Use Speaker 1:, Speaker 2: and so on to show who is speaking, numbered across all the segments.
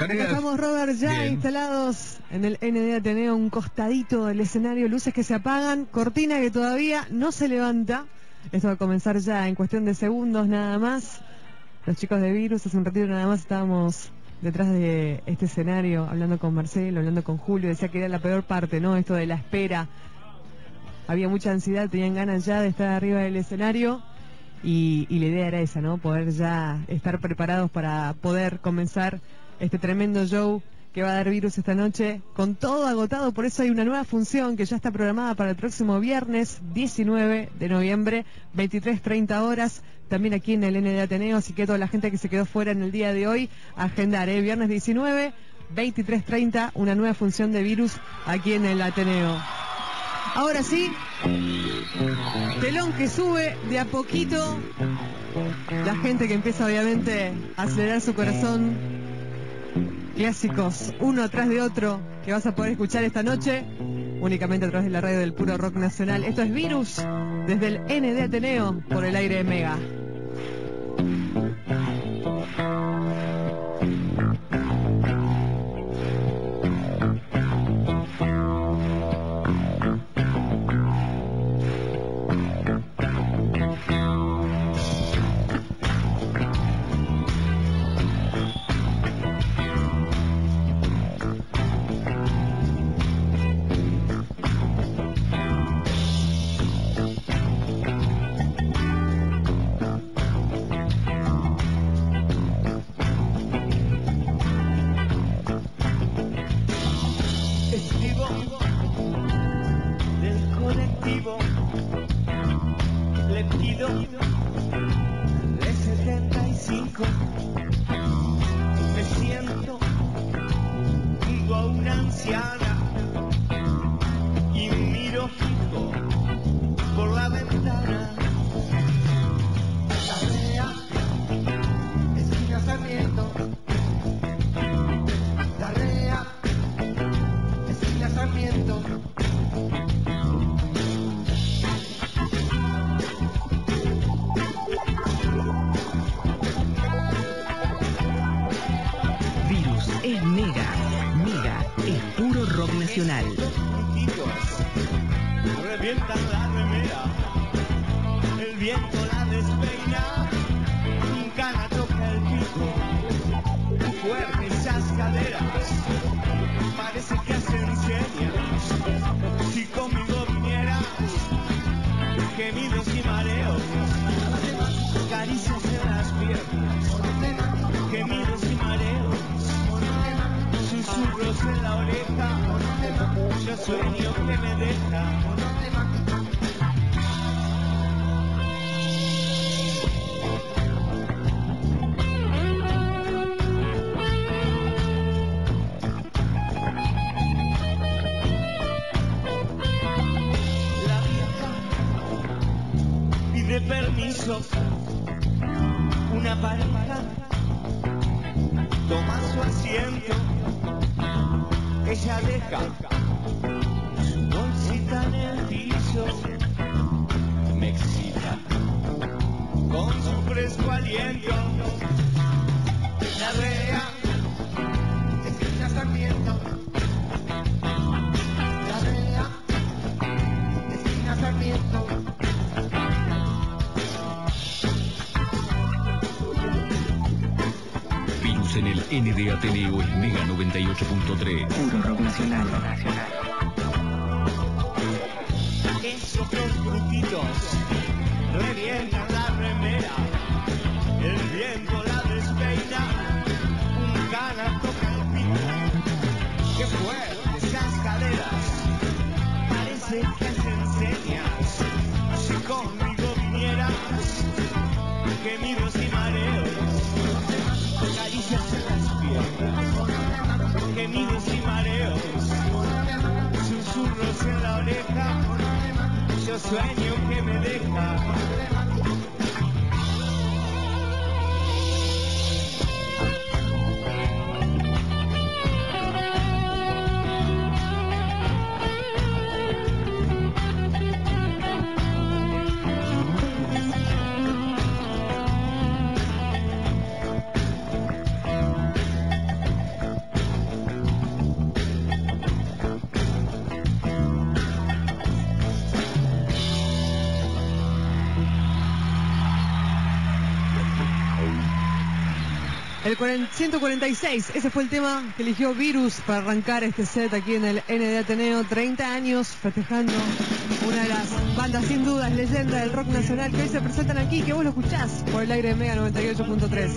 Speaker 1: Acá estamos, Robert, ya bien instalados en el ND Ateneo, un costadito del escenario, luces que se apagan, cortina que todavía no se levanta. Esto va a comenzar ya en cuestión de segundos nada más. Los chicos de Virus, hace un ratito nada más estábamos detrás de este escenario, hablando con Marcelo, hablando con Julio, decía que era la peor parte, ¿no? Esto de la espera. Había mucha ansiedad, tenían ganas ya de estar arriba del escenario y la idea era esa, ¿no? Poder ya estar preparados para poder comenzar este tremendo show que va a dar Virus esta noche, con todo agotado. Por eso hay una nueva función que ya está programada para el próximo viernes 19 de noviembre, 23:30 horas, también aquí en el ND Ateneo, así que toda la gente que se quedó fuera en el día de hoy, agendar, viernes 19, 23:30, una nueva función de Virus aquí en el Ateneo. Ahora sí, telón que sube de a poquito, la gente que empieza obviamente a acelerar su corazón, clásicos uno atrás de otro que vas a poder escuchar esta noche únicamente a través de la radio del puro rock nacional. Esto es Virus desde el ND Ateneo por el aire de Mega.
Speaker 2: Le pido de 75, me siento junto a una anciana y miro fijo por la ventana. Carrea, esquina Sarmiento. Carrea, esquina Sarmiento.
Speaker 3: Es Mega, Mega es puro rock nacional.
Speaker 2: Revientan la remera, el viento la despeina, un cana toca el pico, fuerte esas caderas, parece que hacen señas. Si conmigo vinieras, gemidos y mareos, caricias en las piernas, gemidos y mareos. Susurros en la oreja, yo sueño que me deja. La vieja pide permiso, una pareja toma su asiento. Ella deja su bolsita en el piso, me excita con su fresco aliento. La rea, esquina Sarmiento. La rea, esquina Sarmiento.
Speaker 4: En el ND Ateneo es Mega 98.3.
Speaker 3: Puro rock nacional.
Speaker 2: Esos dos brutitos revientan la remera, el viento la despeina, un cana toca el pico, que fuerte esas caderas, parece que hacen señas. Si conmigo vinieras, gemidos y mareos, caricias en las piernas, gemidos y mareos, susurros en la oreja, yo sueño que me deja.
Speaker 1: El 146, ese fue el tema que eligió Virus para arrancar este set aquí en el ND Ateneo. 30 años festejando una de las bandas sin dudas, leyenda del rock nacional, que hoy se presentan aquí, que vos lo escuchás por el aire de Mega 98.3.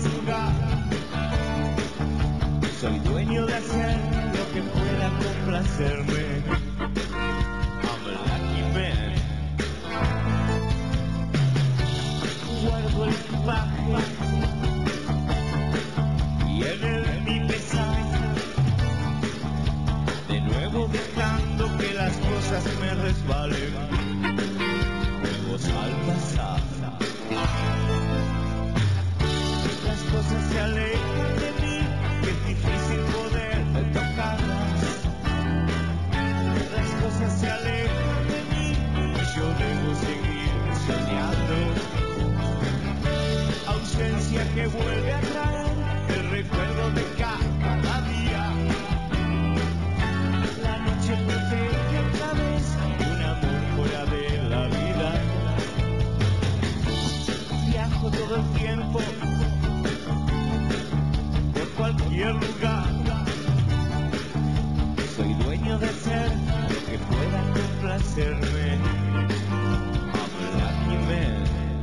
Speaker 2: Soy dueño de hacer lo que pueda complacerme. I'm a lucky man. Guardo el equipaje y en mi pesar, de nuevo dejando que las cosas me resbalen. Juegos al pasar, las cosas se alejan de mí, que es difícil poder tocarlas. Las cosas se alejan de mí y yo debo seguir soñando. Ausencia que vuelve a traer el recuerdo de cada día. La noche protege otra vez un amor fuera de la vida. Viajo todo el tiempo por cualquier lugar. Soy dueño de ser lo que pueda complacerme. I'm a lucky man.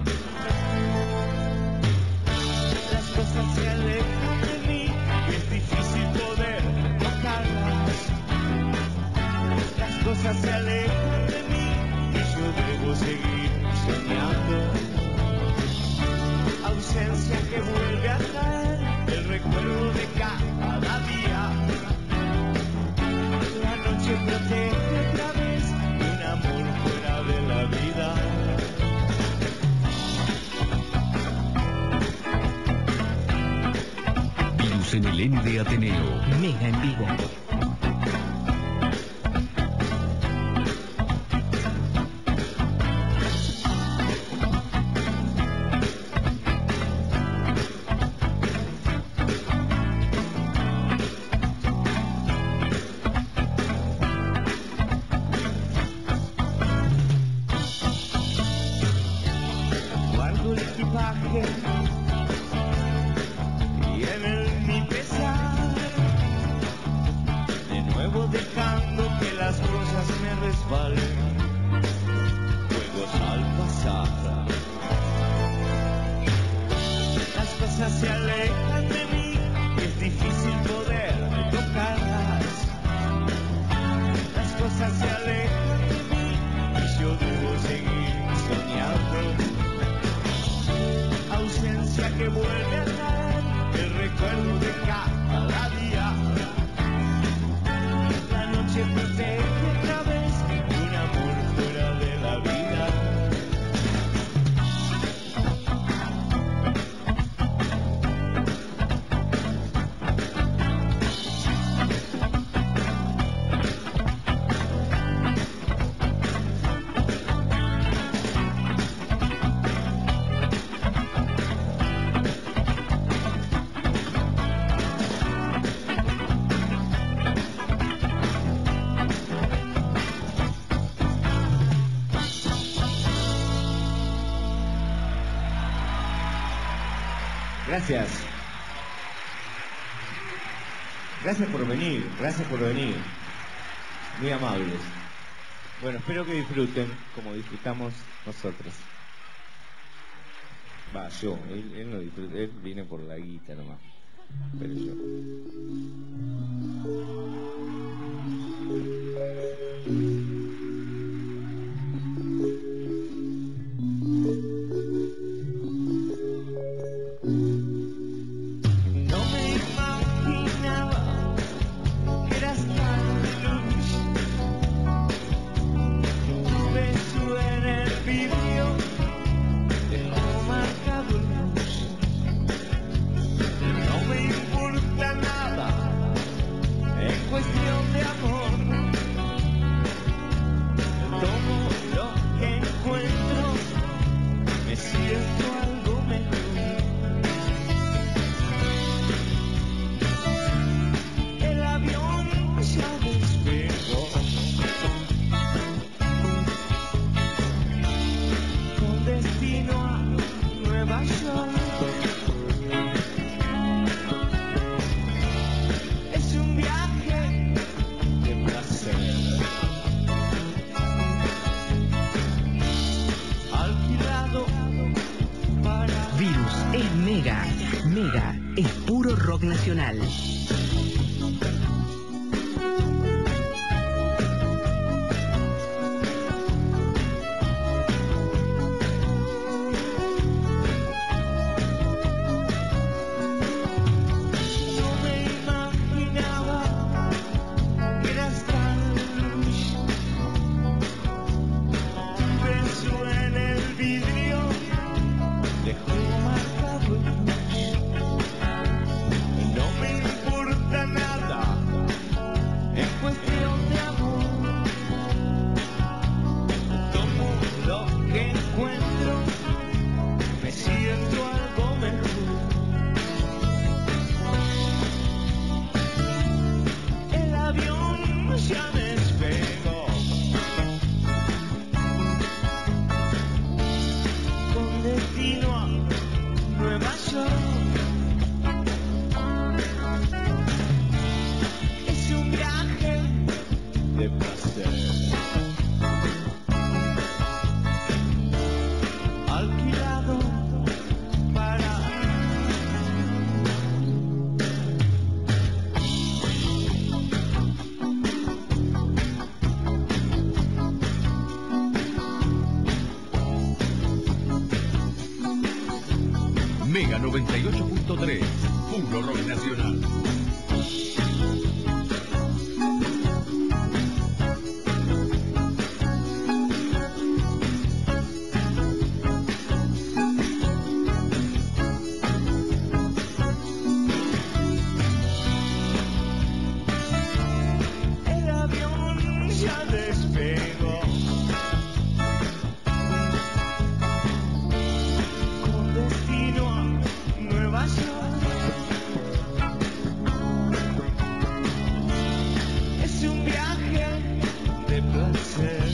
Speaker 2: Las cosas se alejan de mí y es difícil poder tocarlas. Las cosas se alejan de mí y yo debo seguir soñando. Ausencia que vuelve a traer el recuerdo de cada día. La noche protege otra vez un amor fuera de la vida.
Speaker 4: Virus en el ND Ateneo.
Speaker 3: Mega en vivo.
Speaker 2: Guardo el equipaje y en mi pesar, de nuevo dejando que las cosas me resbalen. Juegos al pasar, las cosas se alejan de mí y es difícil poder tocarlas. Las cosas se alejan de mí y yo debo seguir soñando. Ausencia que vuelve a traer el recuerdo de cada día. La noche protege otra vez un amor fuera de la vida. Gracias. Gracias por venir, gracias por venir. Muy amables. Bueno, espero que disfruten como disfrutamos nosotros. Va, yo, él no disfruta, él viene por la guita nomás. Pero yo. No me imaginaba que eras tan luz. Tu beso en el vidrio dejó marcado luz. No me importa nada
Speaker 3: Nacional.
Speaker 4: Mega 98.3, puro rock nacional.
Speaker 2: El avión ya despegó. Con destino a Nueva York. Es un viaje de placer.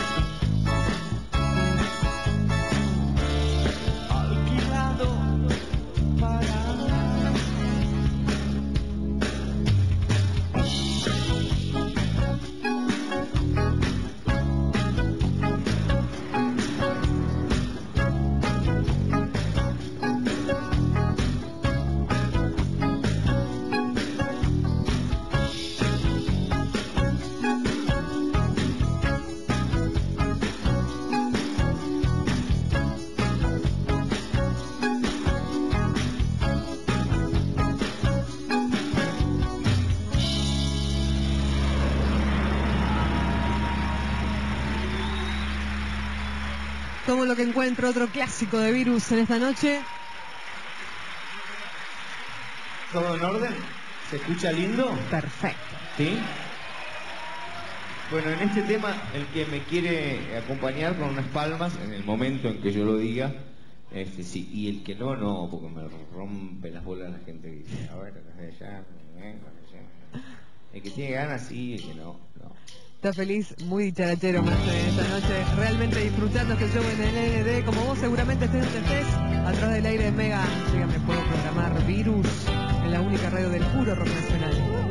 Speaker 2: Alquilado para
Speaker 1: Como lo que encuentro otro clásico de Virus en esta noche.
Speaker 5: ¿Todo en orden? ¿Se escucha lindo?
Speaker 1: Perfecto.
Speaker 5: ¿Sí? Bueno, en este tema, el que me quiere acompañar con unas palmas, en el momento en que yo lo diga, sí. Y el que no, no, porque me rompe las bolas la gente que dice, a ver, ya. El que tiene ganas, sí, el que no, no.
Speaker 1: Está feliz, muy dicharachero más esta noche, realmente disfrutando este show en el ND, como vos seguramente estés donde estés, atrás del aire de Mega, llega, me puedo programar Virus, en la única radio del puro rock nacional.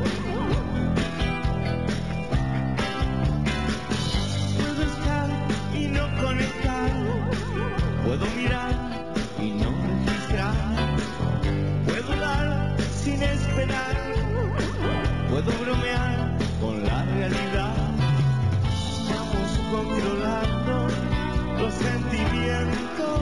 Speaker 2: puedo estar y no conectar. Puedo mirar y no registrar. Puedo dar sin esperar. Puedo bromear con la realidad. Estamos controlando los sentimientos.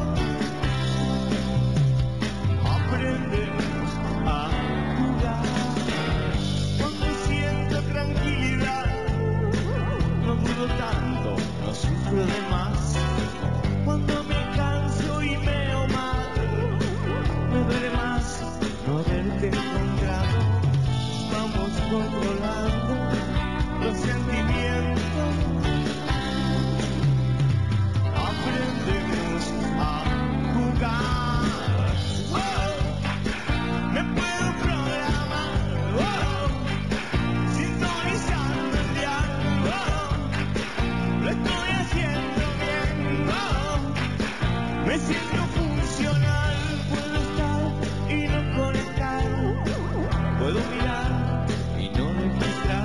Speaker 2: Aprendemos a jugar. Cuando siento tranquilidad, no dudo tanto, no sufro de más. Cuando me canso y veo mal, me duele más no haberte encontrado. Vamos controlando los sentimientos. Aprendemos a jugar. Oh, me puedo programar. Oh, sintonizando el dial. Oh, lo estoy haciendo bien. Oh, me siento funcional. Puedo estar y no conectar. Puedo mirar y no registrar.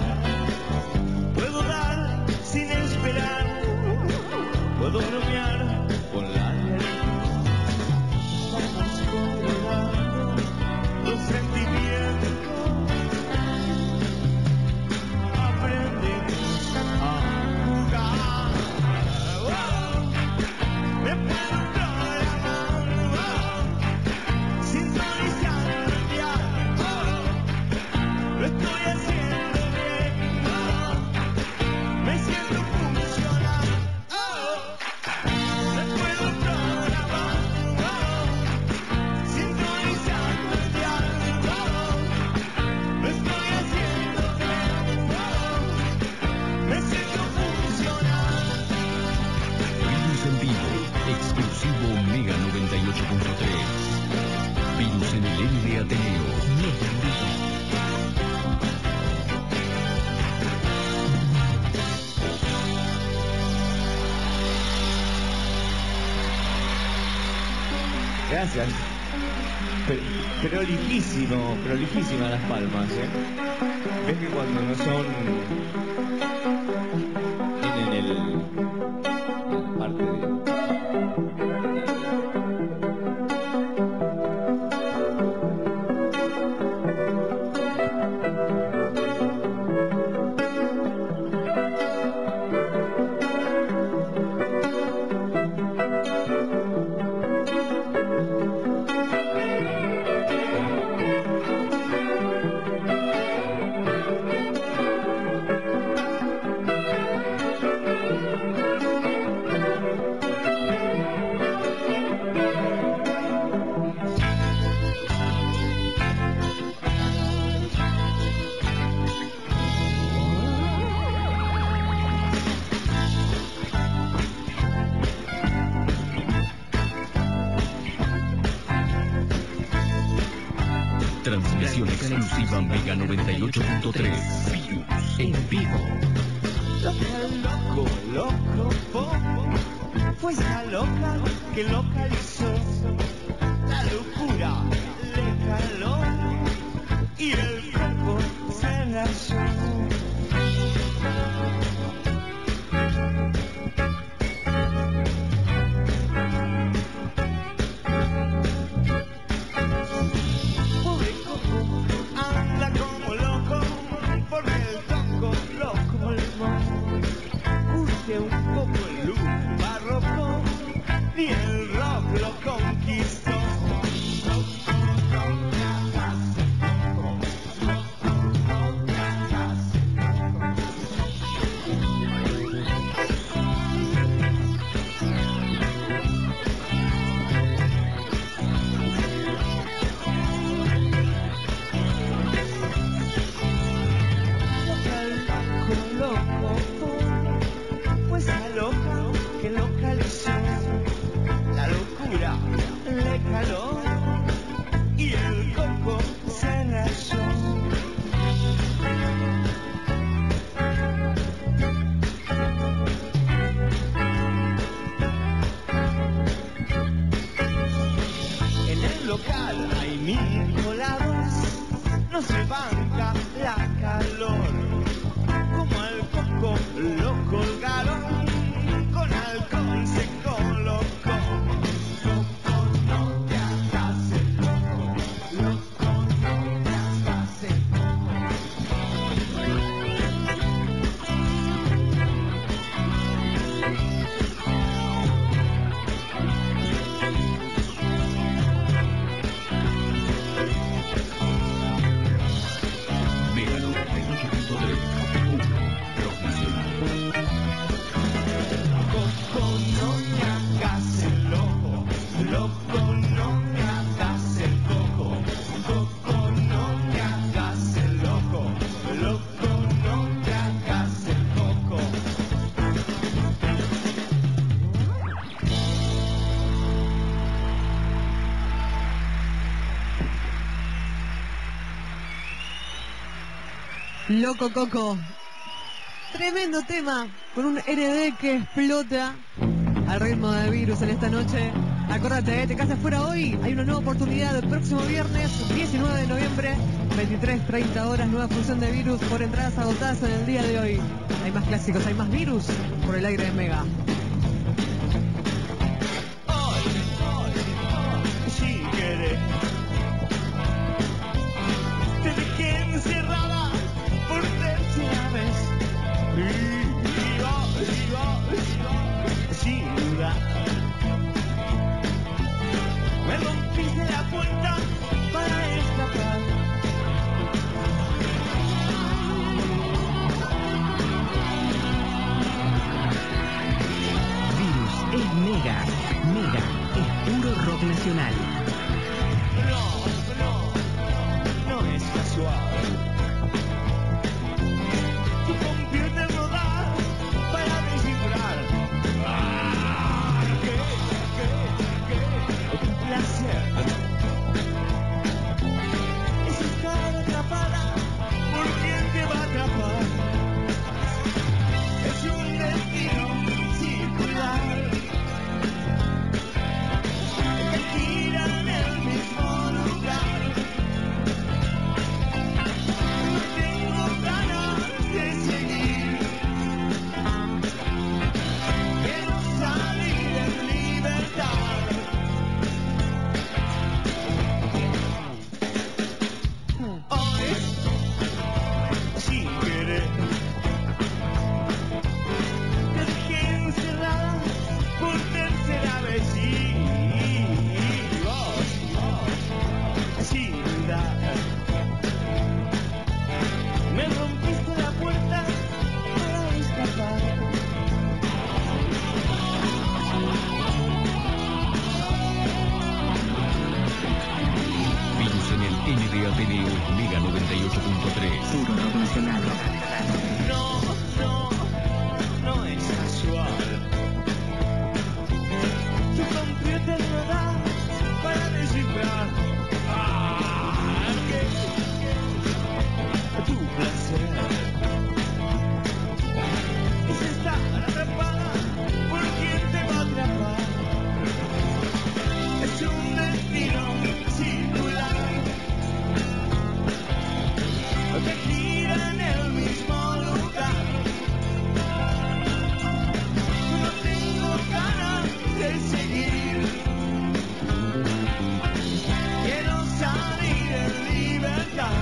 Speaker 5: Gracias. Prolijísimas las palmas, ¿eh? Ves que cuando no son... tienen la parte de...
Speaker 4: Transmisión exclusiva Mega 98.3. Virus en vivo.
Speaker 2: Loco, loco, poco, fue esa loca que localizó. La locura le caló y el coco se enlazó. Pobre coco anda como loco porque el coco loco el curte un poco el look barroco y el rock lo conquistó. Pues la loca que localizó, la locura le caló y el coco se enlazó. En el local hay 1000 colados, no se banca la calor. Como al coco lo colgaron, con alcohol se colocó. Loco, no te hagas el loco, loco, no te hagas el
Speaker 4: Mega 98.3. Rock nacional.
Speaker 2: Coco, no me hagas el loco, loco, no me hagas el coco, coco, no me hagas el loco, loco, no me hagas el coco.
Speaker 1: Loco Coco. Tremendo tema, con un ND que explota al ritmo de Virus en esta noche. Acordate, te casas fuera hoy, hay una nueva oportunidad el próximo viernes, 19 de noviembre, 23:30 horas, nueva función de Virus por entradas agotadas en el día de hoy. Hay más clásicos, hay más Virus por el aire de Mega.
Speaker 2: Si querés, te dejé encerrada por tercera vez. Sin duda, me rompiste la puerta para escapar.
Speaker 3: puro rock nacional.
Speaker 2: No, no, no es casual. Tu computer no da para descifrar tu placer es estar atrapada por quien te va a atrapar. Es un destino circular que gira en el mismo lugar. No tengo ganas de seguir. Quiero salir en libertad.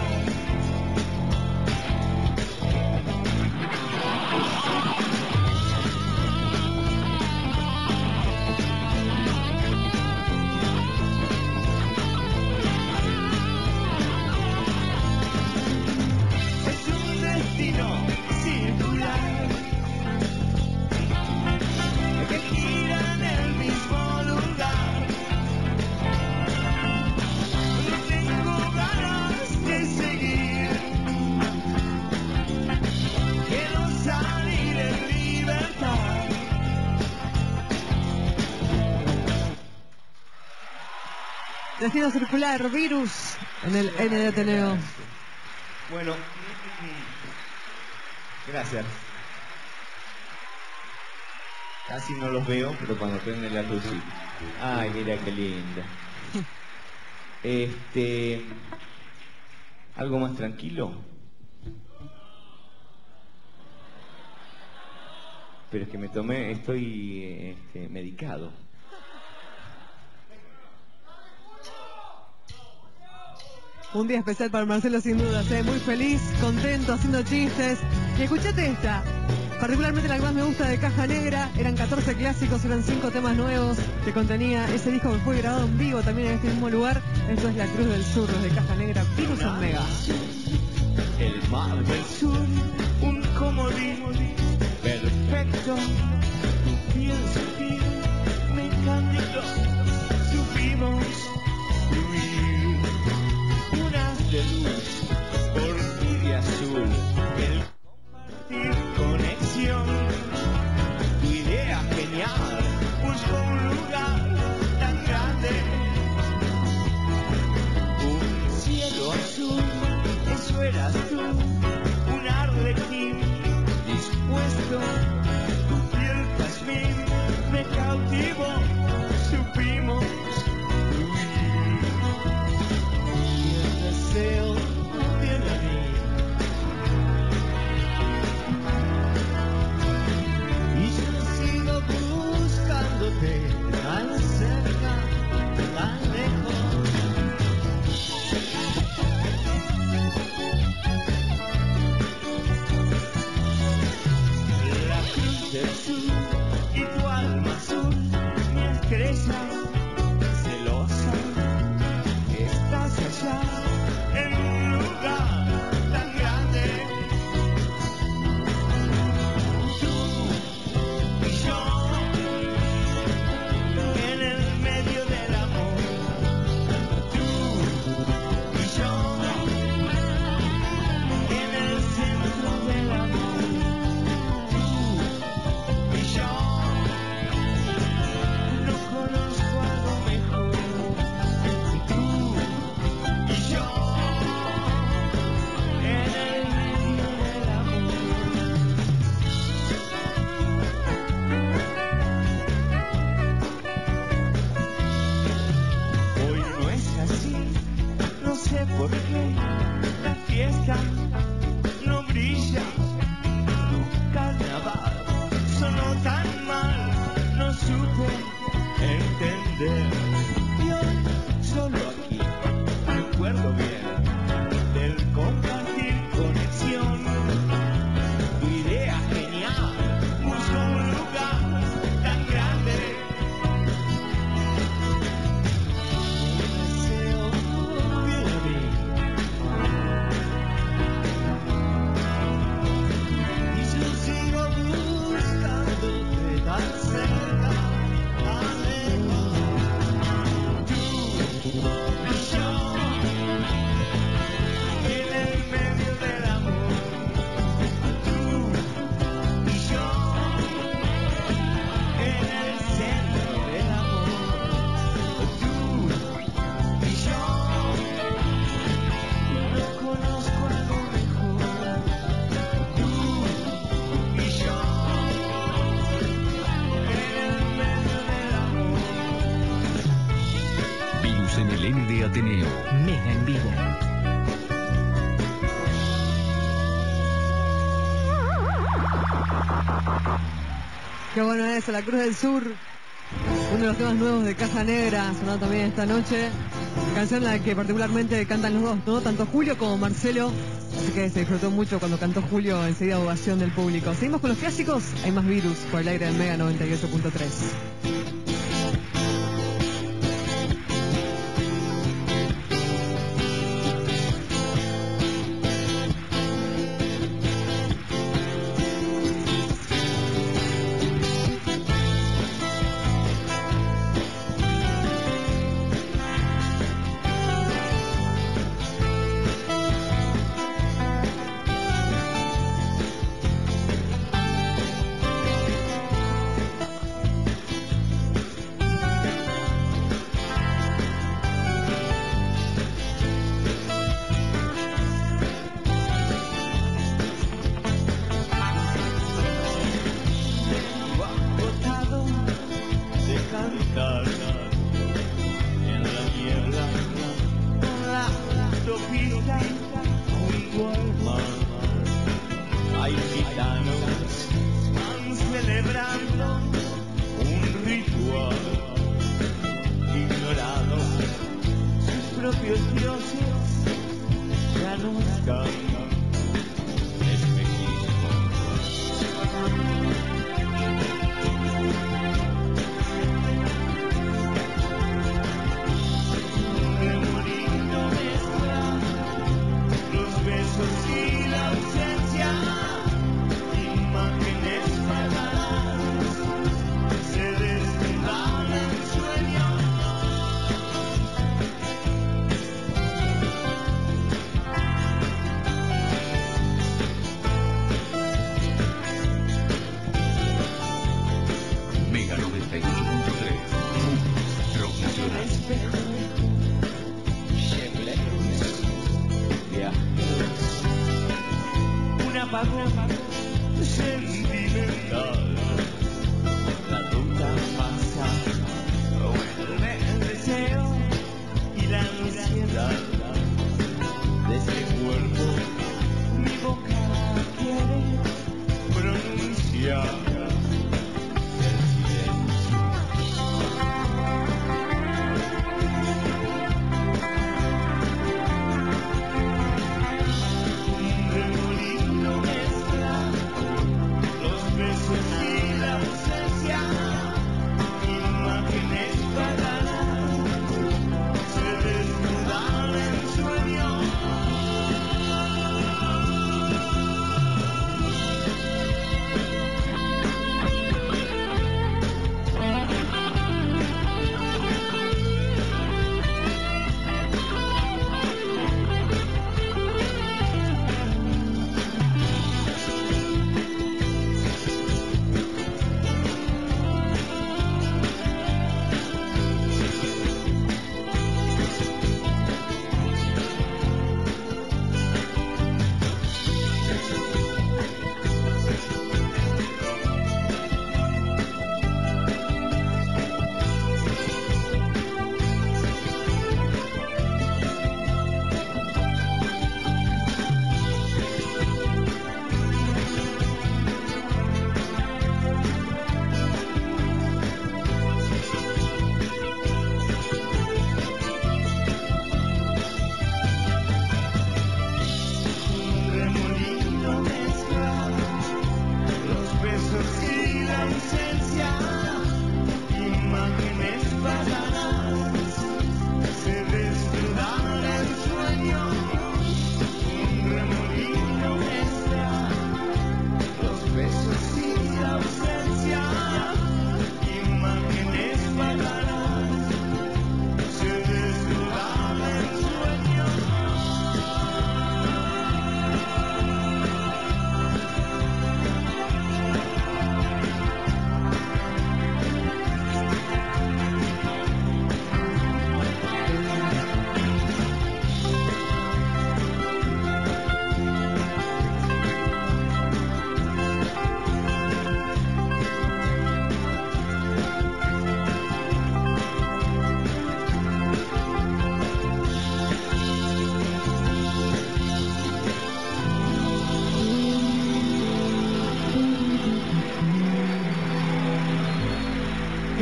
Speaker 2: Es un destino circular que gira en el mismo lugar. No tengo ganas de seguir. Quiero salir en libertad.
Speaker 1: Destino circular, Virus, en el N de Ateneo.
Speaker 5: Bueno, gracias. Casi no los veo, pero cuando prende la luz sí. Ay, mira qué linda. ¿Algo más tranquilo? Pero es que me tomé, estoy medicado.
Speaker 1: Un día especial para Marcelo sin dudas, muy feliz, contento, haciendo chistes. Y escuchate esta, particularmente la que más me gusta de Caja Negra. Eran 14 clásicos, eran 5 temas nuevos que contenía ese disco que fue grabado en vivo también en este mismo lugar. Esto es La Cruz del Sur, desde Caja Negra, Virus en Mega.
Speaker 2: El mar del sur, un comodín perfecto. Tu piel sutil me encandiló. Supimos fluir. Unas de luz, orquídea azul. El compartir conexión. Tu idea genial buscó un lugar tan grande. Un cielo azul, eso eras tú. Un ar de
Speaker 4: Ateneo.
Speaker 3: Mega en vivo.
Speaker 1: Qué bueno eso, La Cruz del Sur. Uno de los temas nuevos de Caja Negra, sonado también esta noche. Canción en la que particularmente cantan los dos, ¿no? Tanto Julio como Marcelo. Así que se disfrutó mucho cuando cantó Julio, enseguida ovación del público. Seguimos con los clásicos. Hay más virus por el aire del Mega 98.3.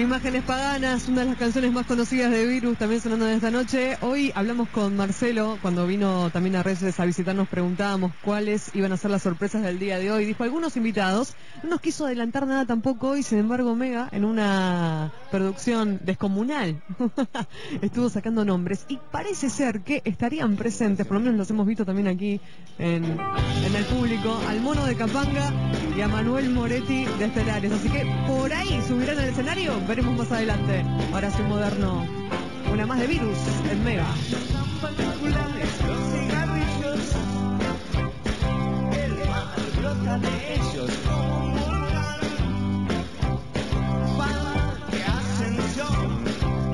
Speaker 1: Imágenes Paganas, una de las canciones más conocidas de Virus, también sonando en esta noche. Hoy hablamos con Marcelo, cuando vino también a Reyes a visitarnos, preguntábamos cuáles iban a ser las sorpresas del día de hoy. Dijo algunos invitados, no nos quiso adelantar nada tampoco hoy, sin embargo Mega, en una producción descomunal, estuvo sacando nombres y parece ser que estarían presentes, por lo menos los hemos visto también aquí en el público, al Mono de Capanga y a Manuel Moretti de Estelares. Así que por ahí subirán al escenario, veremos más adelante. Ahora sí moderno, una más de Virus en Mega.
Speaker 2: Particulares, los cigarrillos, el mal brota de ellos como un volcán. Pan de ascensión,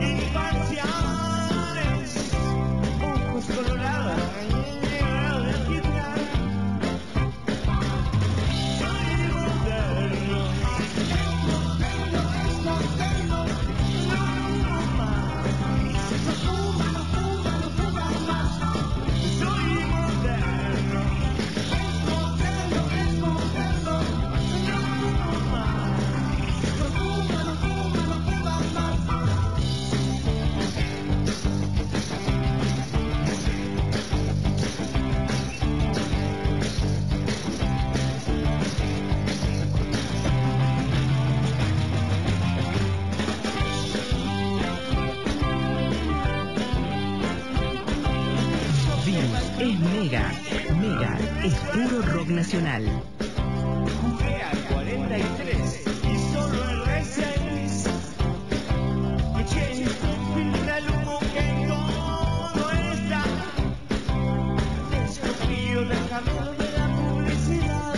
Speaker 2: imparciales, ojos colorados, llegados de quitar. Soy moderno,
Speaker 3: Es Mega. Mega es puro rock nacional.
Speaker 2: jugué al 43 y solo el R6. Eché filtra el humo que todo está. Desconfío del camino de la publicidad.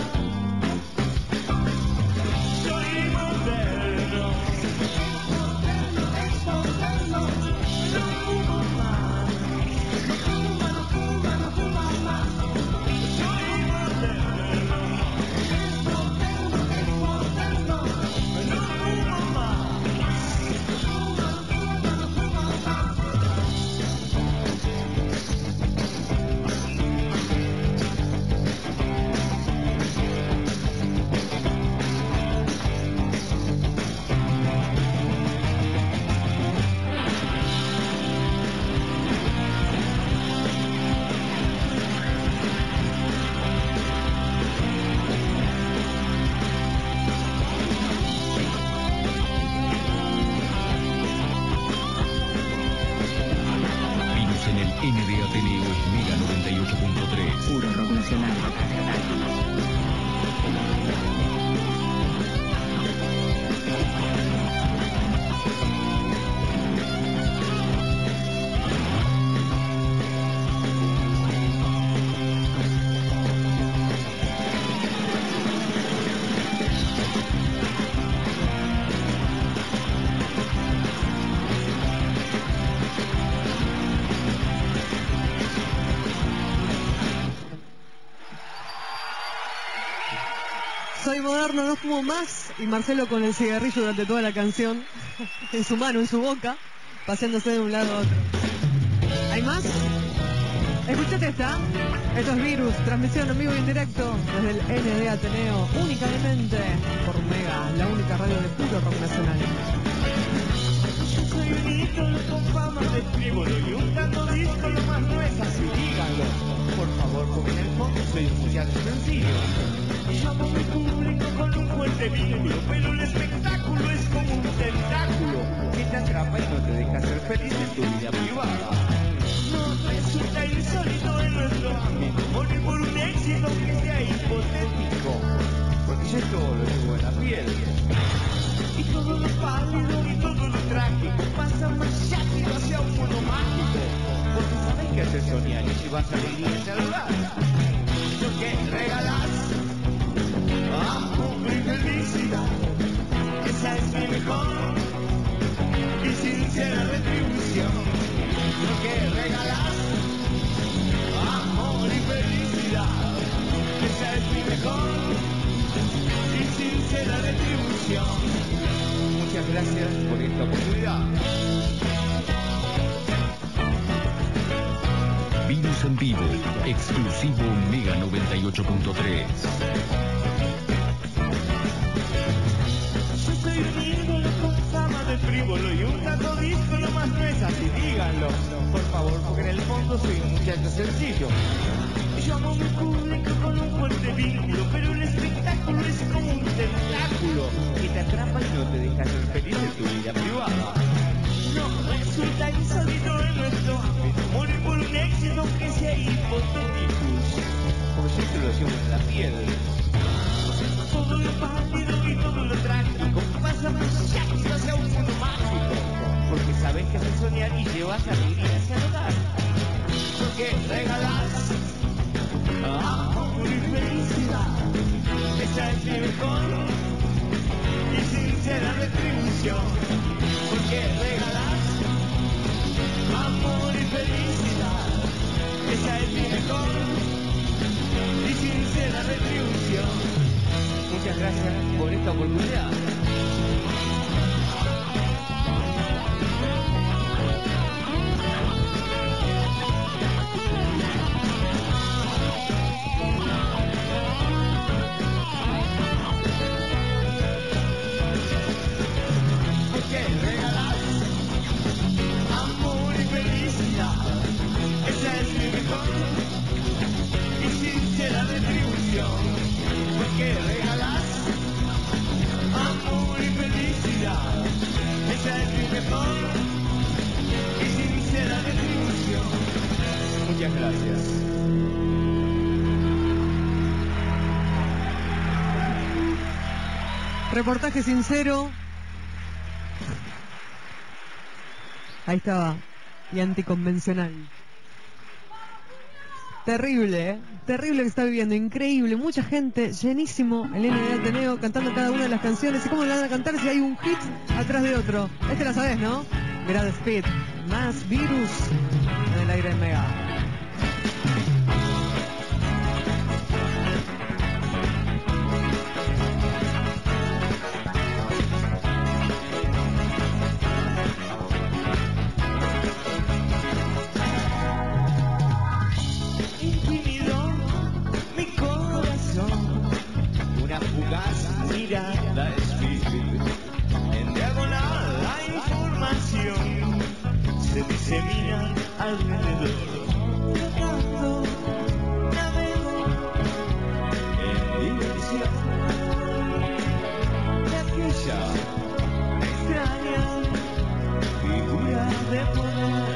Speaker 2: Soy moderno. No fumo más.
Speaker 4: NDA Tele Mega 98.3.
Speaker 3: Puro rock nacional.
Speaker 1: Soy moderno, no fumo más. Y Marcelo con el cigarrillo durante toda la canción, en su mano, en su boca, paseándose de un lado a otro. ¿Hay más? Escuchate esta. Esto es Virus, transmisión en vivo y en directo desde el ND Ateneo, únicamente por Mega, la única radio de puro rock nacional.
Speaker 2: Yo soy un ídolo con fama de frívolo y un tanto disco lo más no es así, díganlo. Por favor, porque en el fondo soy un muchacho sencillo. Llamo a mi público con un fuerte vínculo, pero el espectáculo es como un tentáculo que te atrapa y no te deja ser feliz en tu vida privada. No resulta insólito en nuestro ámbito morir por un éxito que sea hipotético, porque ya todo lo llevo en la piel. Y todo lo pálido y todo lo trágico pasa más rápido hacia un mundo mágico, porque sabes que hace soñar y si vas a alegría y saludar. Lo que regalás, amor y felicidad, esa es mi mejor y sincera retribución. Lo que regalás, amor y felicidad, esa es mi mejor y sincera retribución. Muchas gracias por esta oportunidad.
Speaker 4: Virus en vivo, exclusivo Mega 98.3.
Speaker 2: Yo soy un ídolo con fama de
Speaker 5: muchacho sencillo. Yo amo mi público con un fuerte vínculo, pero el espectáculo es como un tentáculo que te atrapa y no te deja ser feliz en tu vida privada. No, resulta insólito en nuestro ámbito morir por un éxito que sea hipotético, como siempre lo hacemos en la piel. Todo lo pálido y todo lo trágico pasa más ya que hacia un mundo mágico, porque sabes que haces soñar y llevas alegría hacia el hogar, porque regalas amor y felicidad. Esa es mi mejor y sincera retribución, porque regalas amor y felicidad. Esa es mi mejor y sincera retribución. Muchas gracias por esta oportunidad. Porque regalas amor y felicidad. Esa es mi mejor y sincera retribución. Porque regalas amor y felicidad. Esa es mi mejor y sincera retribución. Muchas gracias.
Speaker 1: Reportaje sincero. Ahí estaba. Y anticonvencional. Terrible, ¿eh? Terrible que está viviendo, increíble, mucha gente, llenísimo el NDA Ateneo cantando cada una de las canciones. ¿Y cómo le van a cantar si hay un hit atrás de otro? Este la sabes, ¿no? Grad Speed, más virus en el aire de Mega.
Speaker 2: Mirada espíritu, en diagonal la información se disemina alrededor. Navegando, navego en dirección de aquella extraña figura de poder.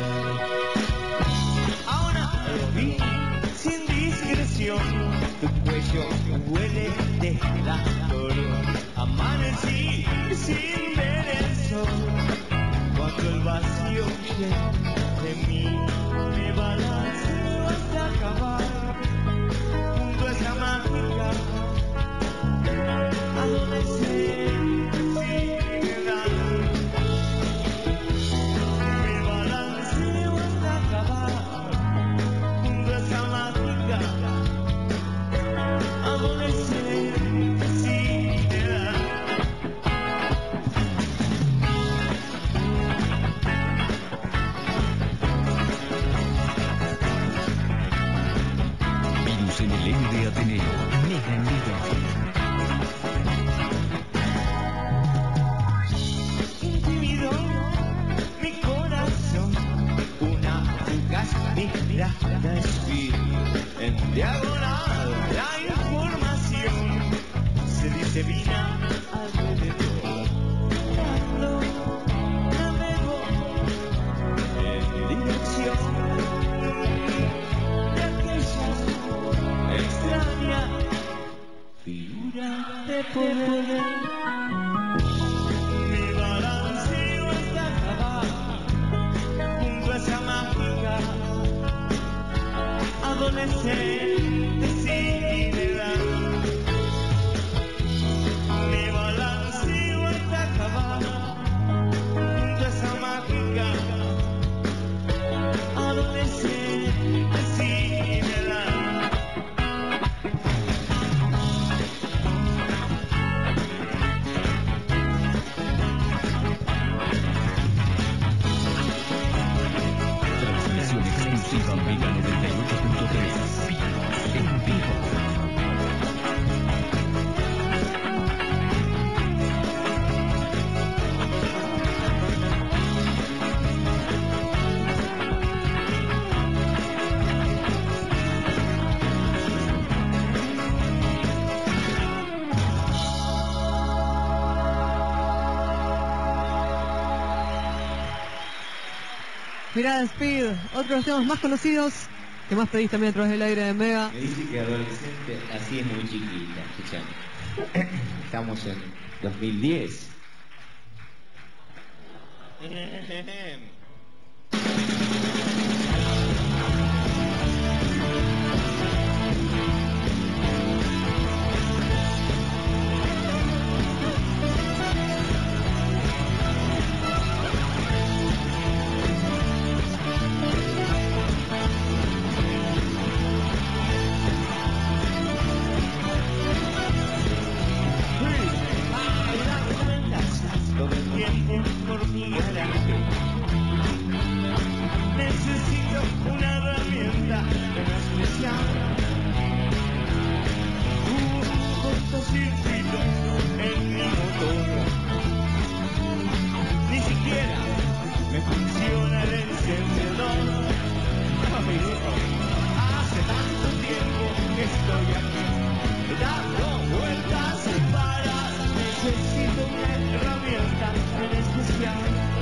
Speaker 2: Ahora lo vi sin discreción, tu cuello huele de gelado. Amanecí sin ver el sol, cuando el vacío lleno de mí me balanceo hasta acabar junto a esa mágica adolescencia. Me balanceo hasta acabar junto a esa mágica adolescencia.
Speaker 4: En el NDA Ateneo, Mega en Vivo.
Speaker 2: Intimidó mi corazón una fugaz mirada espíritu, en diagonal la información se disemina alrededor. Navego en dirección de aquella extraña figura de poder. Mi balanceo hasta acabar junto a esa mágica adolescente sin edad. Mi balanceo hasta acabar junto a esa mágica adolescente sin edad.
Speaker 4: Transmisión exclusiva Mega 98.3.
Speaker 1: Mirada Speed, otro de los temas más conocidos que más pedís también a través del aire de Mega.
Speaker 5: Me dice que adolescente así es muy chiquita, escuchame. Estamos en 2010.
Speaker 2: Todo el tiempo por mi garaje. Necesito una herramienta en especial. Un cortocircuito en mi motor. Ni siquiera me funciona el encendedor. Ay, hace tanto tiempo que estoy aquí, dando vueltas sin parar. Necesito una herramienta en especial.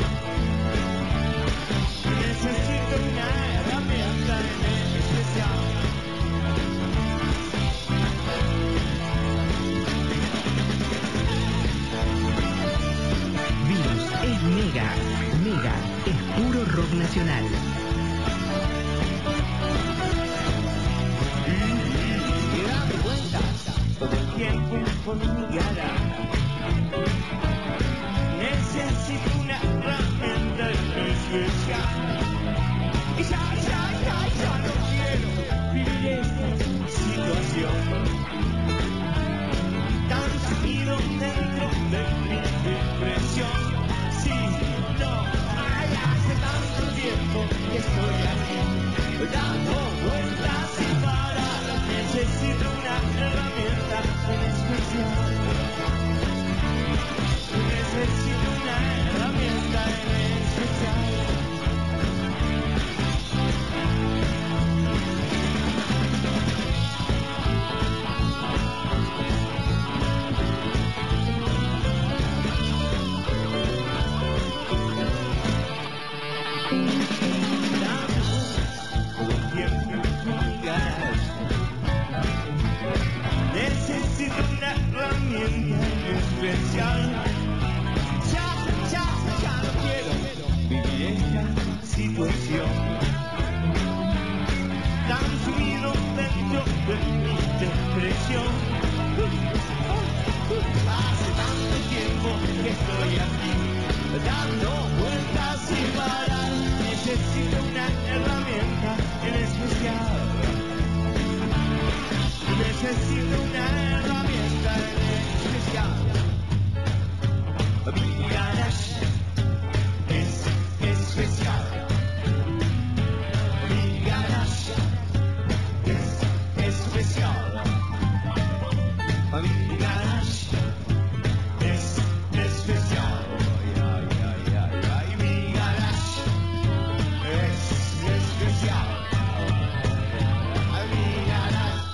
Speaker 2: Necesito una herramienta en especial.
Speaker 3: Virus es Mega. Mega es puro rock nacional.
Speaker 2: Y dame vueltas todo el tiempo por mi garaje. Necesito una herramienta especial. Y ya no quiero vivir esta situación. Tan sumido dentro de mi depresión. Sí, no, ay, hace tanto tiempo que estoy aquí, dando vueltas sin parar. Necesito una herramienta en especial. Necesito una herramienta en especial. Todo el tiempo en mi garaje. Necesito una herramienta especial. Ya no quiero vivir esta situación. Tan sumido dentro de mi depresión. Hace tanto tiempo que estoy aquí, dando vueltas sin parar. Necesito una herramienta en especial. Necesito una herramienta en especial. Mi garage es especial. Mi garage es especial. Mi garage es especial. Ay, ay, ay, ay, mi garage es especial. Mi garage.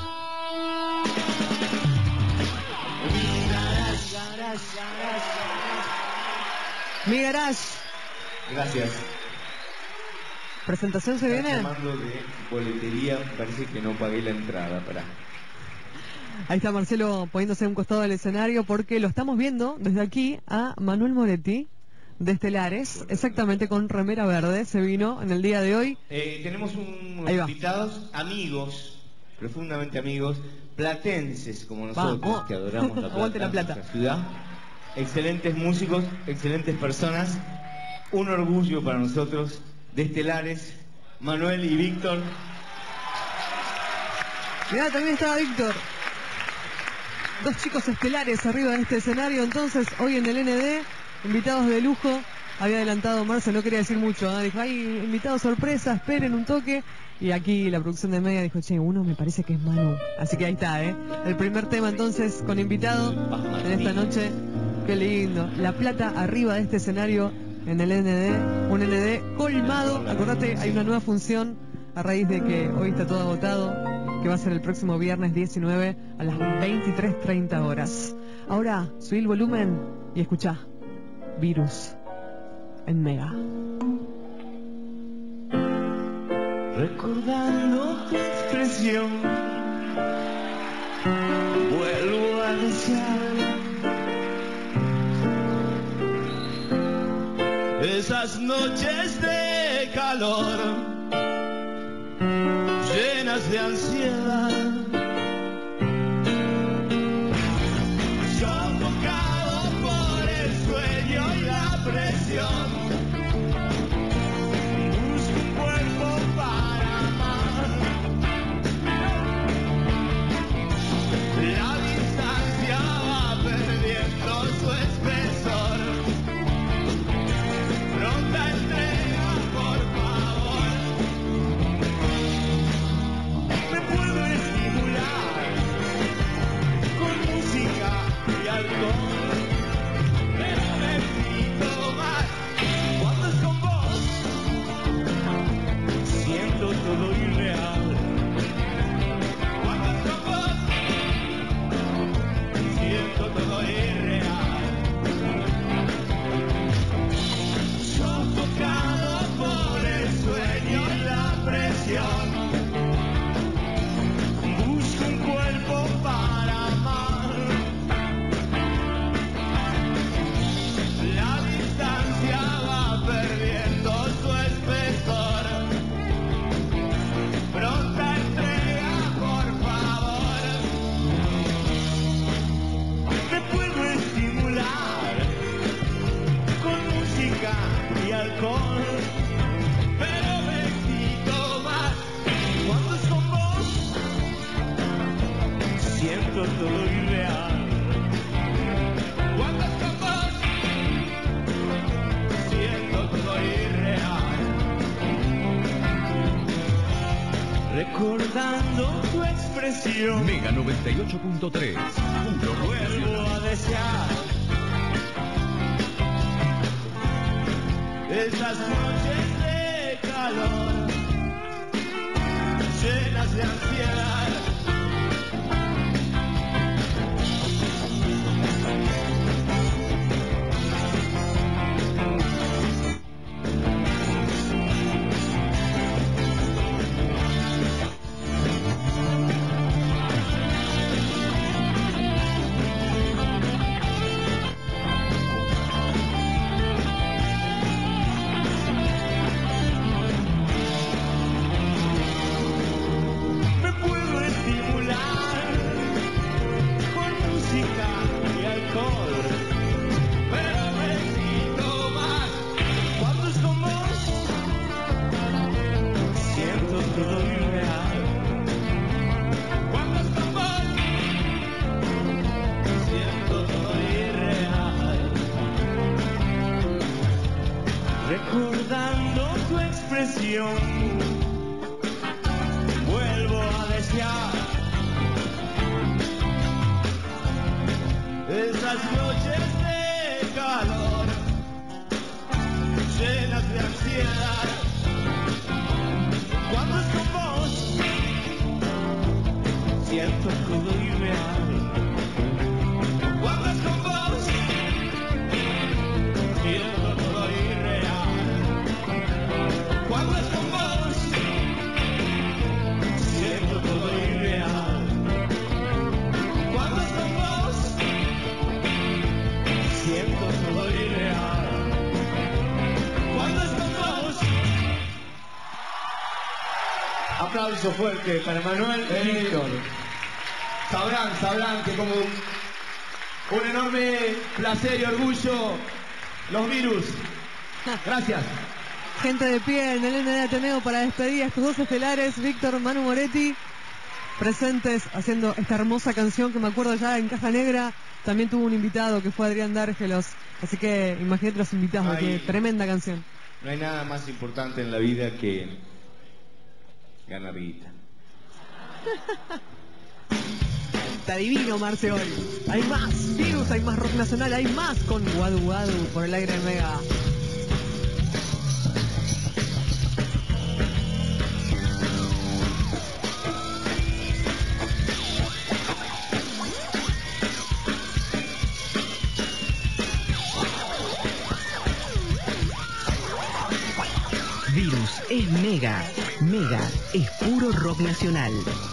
Speaker 1: Mi garage.
Speaker 5: Gracias.
Speaker 1: ¿Presentación se
Speaker 5: Están
Speaker 1: viene?
Speaker 5: llamando de boletería, parece que no pagué la entrada, pará.
Speaker 1: Ahí está Marcelo poniéndose a un costado del escenario porque lo estamos viendo desde aquí a Manuel Moretti de Estelares, exactamente con remera verde, se vino en el día de hoy.
Speaker 5: Tenemos unos
Speaker 1: Ahí va.
Speaker 5: invitados, amigos, profundamente amigos, platenses como nosotros,
Speaker 1: Vamos.
Speaker 5: que adoramos la Plata,
Speaker 1: Aguante La Plata.
Speaker 5: nuestra ciudad. Excelentes músicos, excelentes personas. Un orgullo para nosotros de Estelares, Manuel y Víctor.
Speaker 1: Mirá, también estaba Víctor. Dos chicos estelares arriba de este escenario, entonces hoy en el ND, invitados de lujo. Había adelantado Marce, no quería decir mucho, ¿eh? Dijo, hay invitados sorpresa, esperen un toque. Y aquí la producción de Media dijo, che, uno me parece que es Manu. Así que ahí está, el primer tema entonces con invitado en esta noche. Qué lindo. La Plata arriba de este escenario en el ND, un ND colmado. Acordate, hay una nueva función a raíz de que hoy está todo agotado, que va a ser el próximo viernes 19 a las 23:30 horas. Ahora, subí el volumen y escuchá Virus en Mega.
Speaker 2: Recordando tu expresión, vuelvo a desear esas noches de calor llenas de ansiedad. Sofocado por el sueño y la presión, busco un cuerpo para amar. La distancia va perdiendo su espesor. Pronta entrega, por favor. Me puedo estimular con música y alcohol, pero necesito más. Cuando es con vos, siento todo irreal. Cuando es con vos, siento todo irreal. Sofocado por el sueño y la presión, busco un cuerpo para amar. La distancia va perdiendo su espesor. Pronta entrega, por favor. Me puedo estimular con música y alcohol, pero me excito más cuando es con vos. Siento todo irreal. Cuando es con vos, siento todo irreal. Recordando tu expresión,
Speaker 4: Mega 98.3.
Speaker 2: vuelvo a desear esas noches de calor llenas de ansiedad. Me puedo estimular con música y alcohol, pero necesito más. Cuando es con vos, siento todo irreal. Cuando es con vos, siento todo irreal. Recordando tu expresión, vuelvo a desear esas noches de calor llenas de ansiedad. Cuando es con vos, siento todo irreal. Cuando es con vos, siento todo irreal. Cuando es con vos, siento todo irreal. Cuando es con vos, siento todo irreal. Cuando es con vos.
Speaker 5: Aplauso fuerte para Manuel y Víctor. Sabrán que como un enorme placer y orgullo, los virus. Gracias.
Speaker 1: Gente de pie en el ND Ateneo para despedir a estos dos estelares, Víctor, Manu Moretti, presentes haciendo esta hermosa canción que me acuerdo ya en Caja Negra. También tuvo un invitado que fue Adrián Dárgelos, así que imagínate los invitados,
Speaker 5: Ay.
Speaker 1: qué tremenda canción.
Speaker 5: No hay nada más importante en la vida que ganar guita.
Speaker 1: Está divino, Marce, hoy. Hay más virus, hay más rock nacional, hay más con Guadu Guadu por el aire de Mega.
Speaker 3: Virus es Mega. Mega es puro rock nacional.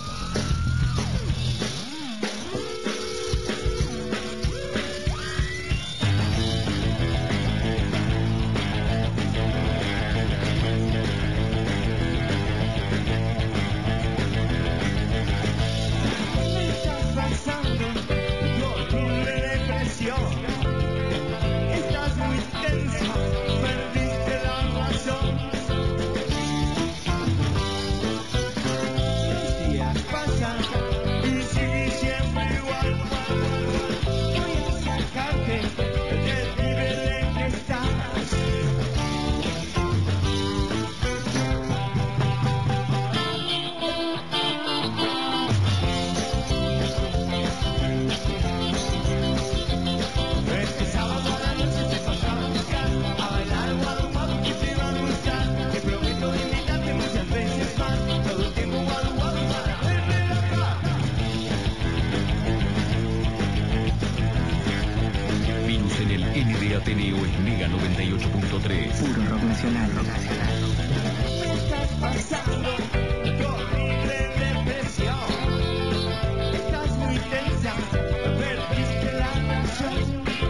Speaker 4: En el ND Ateneo es Mega 98.3.
Speaker 3: Puro rock nacional.
Speaker 2: Estás pasando horrible depresión. Estás muy tensa, perdiste la razón.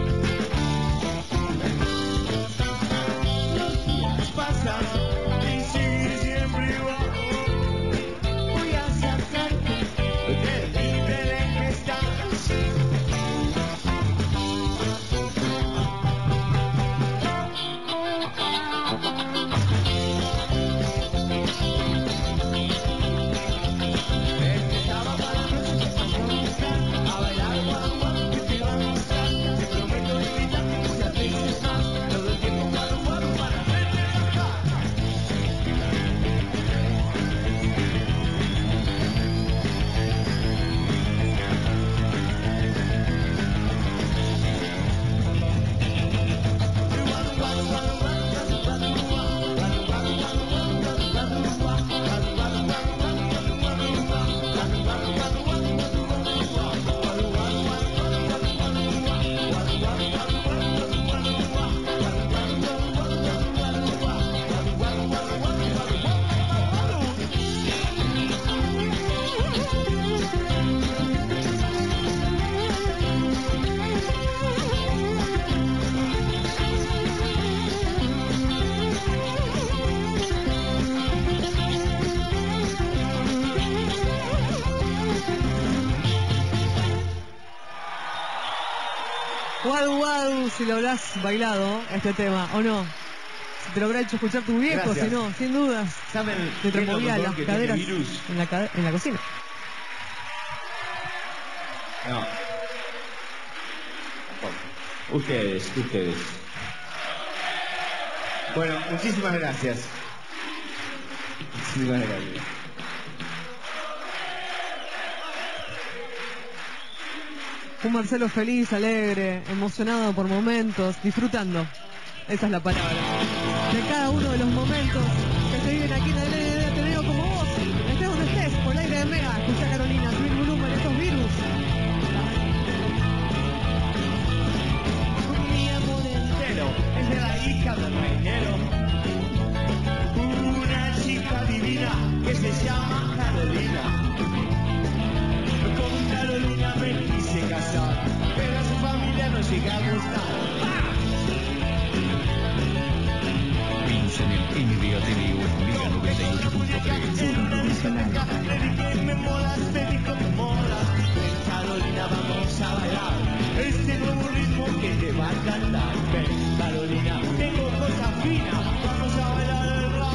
Speaker 2: Los días pasan y sigues siempre igual. Voy a sacarte del nivel en que estás.
Speaker 1: Guadu, guadu, si lo habrás bailado, este tema, ¿o no? Si te lo habrá hecho escuchar tu viejo,
Speaker 5: Gracias.
Speaker 1: si no, sin dudas.
Speaker 5: ¿Saben
Speaker 1: Te
Speaker 5: qué es lo
Speaker 1: removía
Speaker 5: mejor
Speaker 1: las
Speaker 5: que tiene
Speaker 1: caderas
Speaker 5: Virus?
Speaker 1: en la cocina.
Speaker 5: No. Ustedes. Bueno, muchísimas gracias. Muchísimas gracias.
Speaker 1: Un Marcelo feliz, alegre, emocionado por momentos, disfrutando. Esa es la palabra. De cada uno de los momentos que se viven aquí en el ND Ateneo como vos. Estés donde estés, por el aire de Mega. Escucha Carolina, subir volumen, estos virus.
Speaker 2: Mi amor entero es de la hija del reinero. Una chica divina que se llama Carolina. Con Carolina me quise casar, pero a su familia no llega a gustar.
Speaker 4: Vince en el ND Ateneo es Mega 98.3.
Speaker 2: Le dije me molas, me dijo me molas. Ven Carolina, vamos a bailar este nuevo ritmo que te va a encantar. Ven Carolina, tengo cosas finas, vamos a bailar el rock.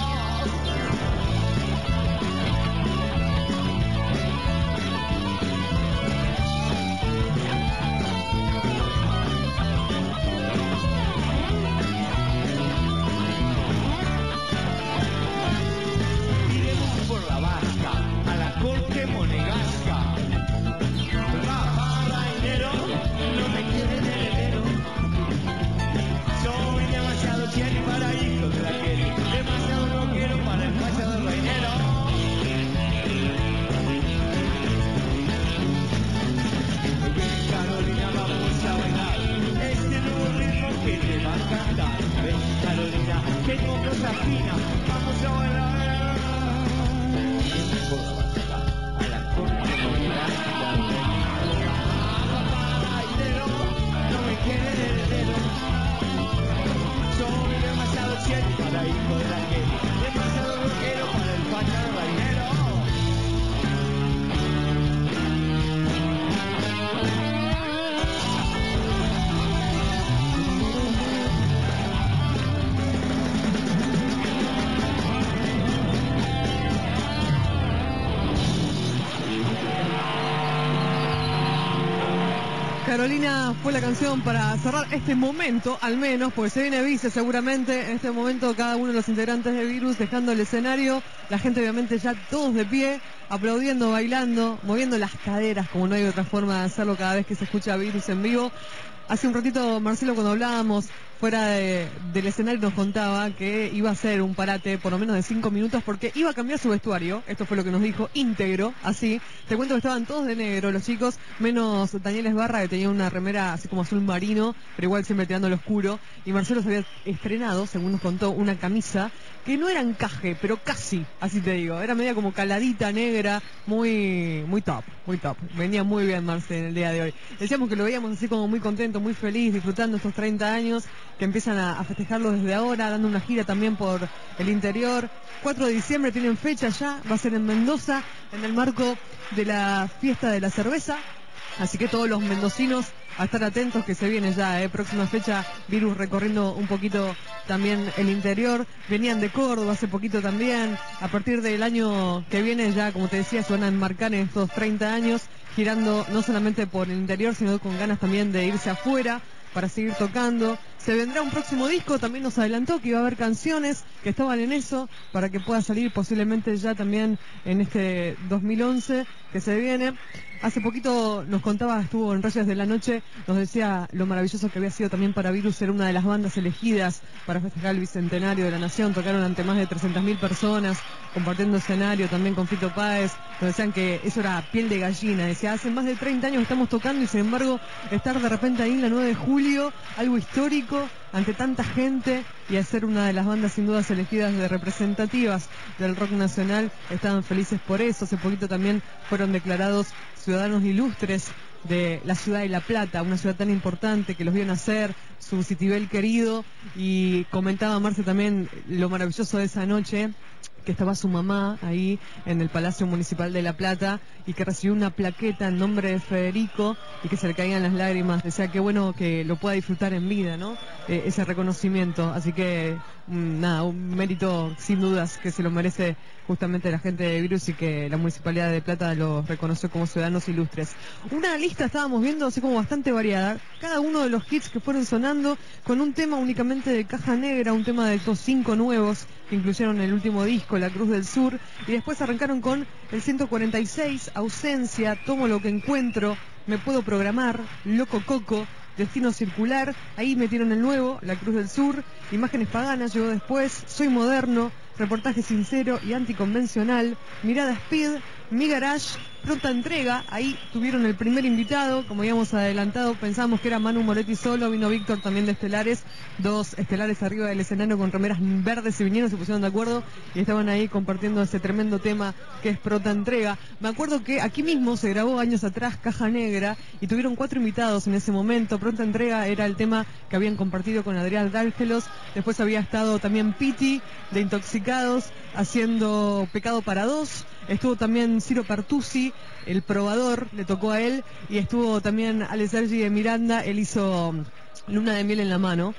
Speaker 2: Iremos por la vasca a la corte monegasca. Papá rainero, no me quieren heredero. Soy demasiado cherry para hijos de la Kelly, demasiado rockero para el pacho del reinero. Ven Carolina, vamos a bailar este nuevo ritmo que te va a encantar. Ven Carolina, tengo cosas finas, vamos a bailar.
Speaker 1: Carolina fue la canción para cerrar este momento, al menos, porque se viene Vice seguramente. En este momento cada uno de los integrantes de Virus dejando el escenario. La gente obviamente ya todos de pie, aplaudiendo, bailando, moviendo las caderas, como no hay otra forma de hacerlo cada vez que se escucha Virus en vivo. Hace un ratito, Marcelo, cuando hablábamos fuera del escenario, nos contaba que iba a ser un parate por lo menos de 5 minutos porque iba a cambiar su vestuario. Esto fue lo que nos dijo, íntegro, así. Te cuento que estaban todos de negro los chicos, menos Daniel Esbarra, que tenía una remera así como azul marino, pero igual siempre tirando lo oscuro. Y Marcelo se había estrenado, según nos contó, una camisa que no era encaje, pero casi, así te digo. Era media como caladita, negra, muy top, muy top. Venía muy bien Marcelo en el día de hoy. Decíamos que lo veíamos así como muy contento, muy feliz, disfrutando estos 30 años, que empiezan a festejarlo desde ahora, dando una gira también por el interior. 4 de diciembre tienen fecha ya, va a ser en Mendoza, en el marco de la fiesta de la cerveza. Así que todos los mendocinos a estar atentos que se viene ya, próxima fecha, Virus recorriendo un poquito también el interior. Venían de Córdoba hace poquito también. A partir del año que viene ya, como te decía, se van a enmarcar en estos 30 años, girando no solamente por el interior, sino con ganas también de irse afuera para seguir tocando. Se vendrá un próximo disco, también nos adelantó que iba a haber canciones que estaban en eso, para que pueda salir posiblemente ya también en este 2011 que se viene. Hace poquito nos contaba, estuvo en Reyes de la Noche, nos decía lo maravilloso que había sido también para Virus ser una de las bandas elegidas para festejar el Bicentenario de la Nación. Tocaron ante más de 300.000 personas, compartiendo escenario también con Fito Páez. Nos decían que eso era piel de gallina. Decía, hace más de 30 años estamos tocando y sin embargo estar de repente ahí en la 9 de julio, algo histórico, ante tanta gente, y hacer una de las bandas sin dudas elegidas de representativas del rock nacional. Estaban felices por eso. Hace poquito también fueron declarados ciudadanos ilustres de la ciudad de La Plata, una ciudad tan importante que los vio nacer, su Citibel querido. Y comentaba Marce también lo maravilloso de esa noche, que estaba su mamá ahí en el Palacio Municipal de La Plata y que recibió una plaqueta en nombre de Federico y que se le caían las lágrimas. Decía que bueno que lo pueda disfrutar en vida, ¿no? Ese reconocimiento. Así que nada, un mérito sin dudas que se lo merece justamente la gente de Virus y que la Municipalidad de Plata los reconoció como ciudadanos ilustres. Una lista estábamos viendo así como bastante variada, cada uno de los hits que fueron sonando con un tema únicamente de Caja Negra, un tema de estos 5 nuevos que incluyeron el último disco, La Cruz del Sur, y después arrancaron con el 146, Ausencia, Tomo lo que encuentro, Me puedo programar, Loco Coco, Destino Circular. Ahí metieron el nuevo, La Cruz del Sur. Imágenes Paganas llegó después, Soy Moderno, Reportaje Sincero y Anticonvencional, Mirada Speed, Mi Garage, Pronta Entrega. Ahí tuvieron el primer invitado, como habíamos adelantado, pensábamos que era Manu Moretti solo, vino Víctor también de Estelares, 2 estelares arriba del escenario con remeras verdes, se vinieron, se pusieron de acuerdo y estaban ahí compartiendo ese tremendo tema que es Pronta Entrega. Me acuerdo que aquí mismo se grabó años atrás Caja Negra y tuvieron 4 invitados en ese momento. Pronta Entrega era el tema que habían compartido con Adrián Dálgelos, después había estado también Piti de Intoxicados haciendo Pecado para Dos. Estuvo también Ciro Pertusi, El Probador, le tocó a él, y estuvo también Ale Sergi de Miranda, él hizo Luna de Miel en la Mano,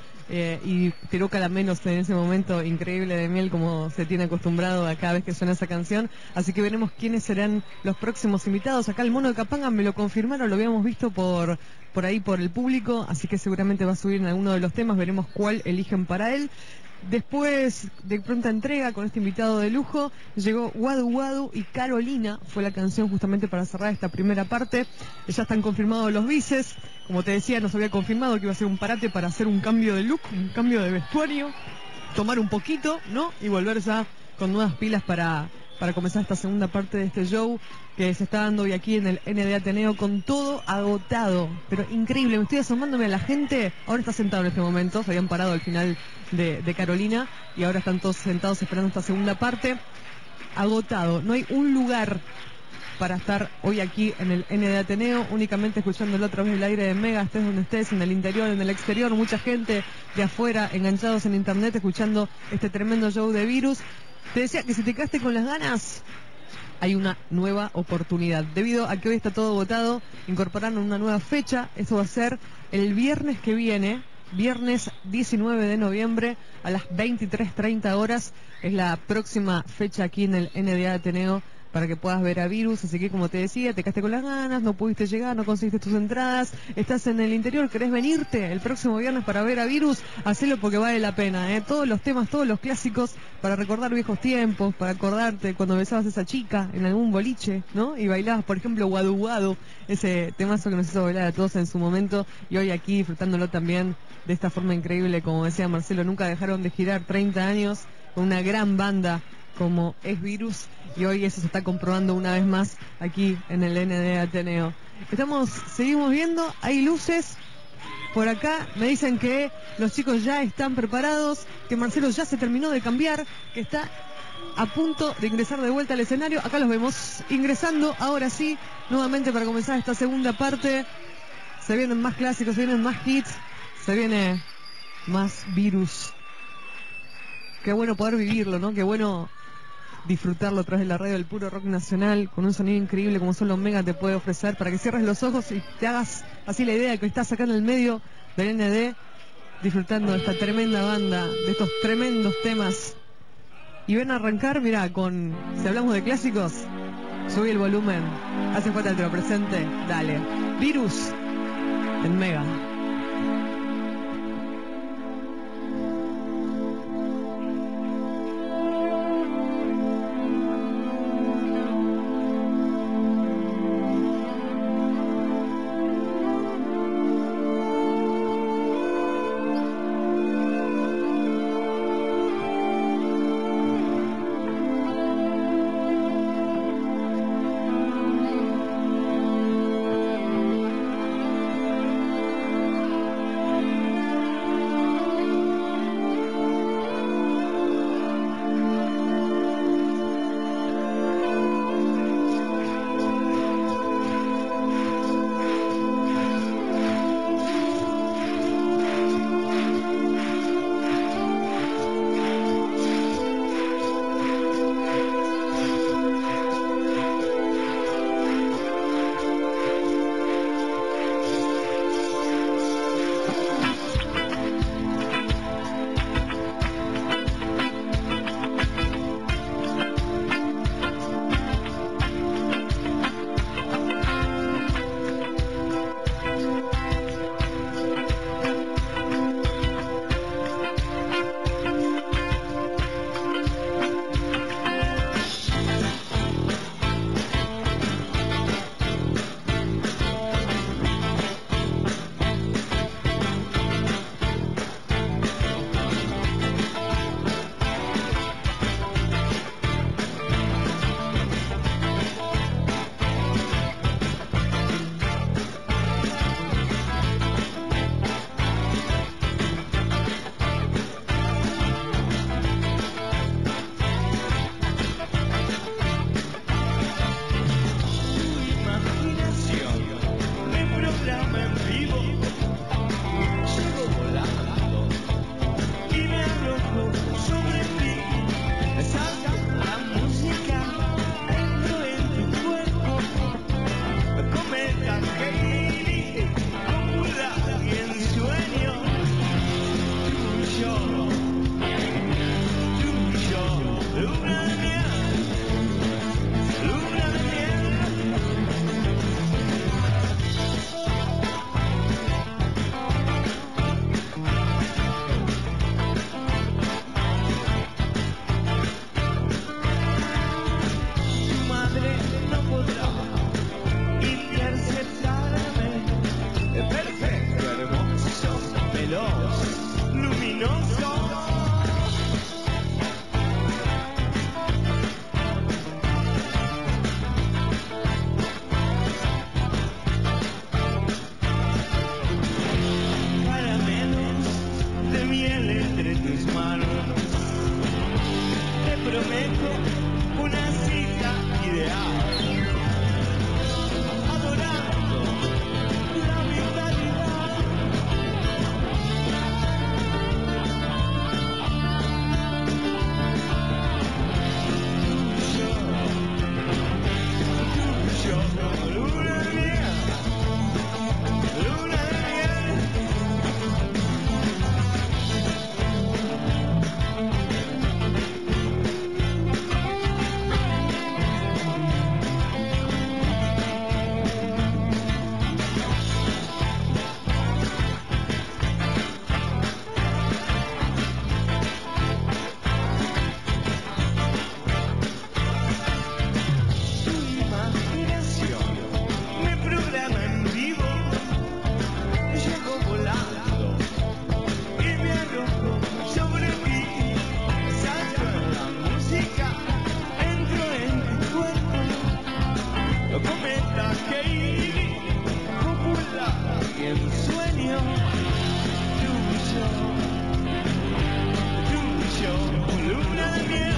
Speaker 1: y tiró caramelos en ese momento increíble de miel, como se tiene acostumbrado a cada vez que suena esa canción. Así que veremos quiénes serán los próximos invitados. Acá el Mono de Capanga me lo confirmaron, lo habíamos visto por ahí por el público, así que seguramente va a subir en alguno de los temas, veremos cuál eligen para él. Después de Pronta Entrega, con este invitado de lujo, llegó Wadu Wadu y Carolina, fue la canción justamente para cerrar esta primera parte. Ya están confirmados los bices, como te decía, nos había confirmado que iba a ser un parate para hacer un cambio de look, un cambio de vestuario, tomar un poquito, ¿no? Y volver ya con nuevas pilas para comenzar esta segunda parte de este show que se está dando hoy aquí en el ND Ateneo, con todo agotado, pero increíble. Me estoy asomándome a la gente, ahora está sentado en este momento, se habían parado al final de Carolina y ahora están todos sentados esperando esta segunda parte. Agotado, no hay un lugar para estar hoy aquí en el ND Ateneo, únicamente escuchándolo a través del aire de Mega, estés donde estés, en el interior, en el exterior, mucha gente de afuera enganchados en internet escuchando este tremendo show de Virus. Te decía que si te quedaste con las ganas, hay una nueva oportunidad. Debido a que hoy está todo agotado, incorporaron una nueva fecha. Eso va a ser el viernes que viene, viernes 19 de noviembre a las 23:30 horas. Es la próxima fecha aquí en el NDA Ateneo para que puedas ver a Virus, así que como te decía, te quedaste con las ganas, no pudiste llegar, no conseguiste tus entradas, estás en el interior, querés venirte el próximo viernes para ver a Virus, hacelo porque vale la pena, todos los temas, todos los clásicos, para recordar viejos tiempos, para acordarte cuando besabas a esa chica en algún boliche, ¿no? Y bailabas, por ejemplo, Guadu Guadu, ese temazo que nos hizo bailar a todos en su momento, y hoy aquí disfrutándolo también de esta forma increíble, como decía Marcelo, nunca dejaron de girar 30 años con una gran banda como es Virus, y hoy eso se está comprobando una vez más aquí en el ND Ateneo. Seguimos viendo, hay luces por acá, me dicen que los chicos ya están preparados, que Marcelo ya se terminó de cambiar, que está a punto de ingresar de vuelta al escenario. Acá los vemos ingresando, ahora sí, nuevamente para comenzar esta segunda parte. Se vienen más clásicos, se vienen más hits, se viene más Virus. Qué bueno poder vivirlo, ¿no? Qué bueno disfrutarlo a través de la radio del puro rock nacional, con un sonido increíble como solo Omega te puede ofrecer, para que cierres los ojos y te hagas así la idea de que estás acá en el medio del ND, disfrutando de esta tremenda banda, de estos tremendos temas. Y ven a arrancar, mira, si hablamos de clásicos, subí el volumen, hace falta que te lo presente, dale, Virus en Mega.
Speaker 2: yo, luna de miel,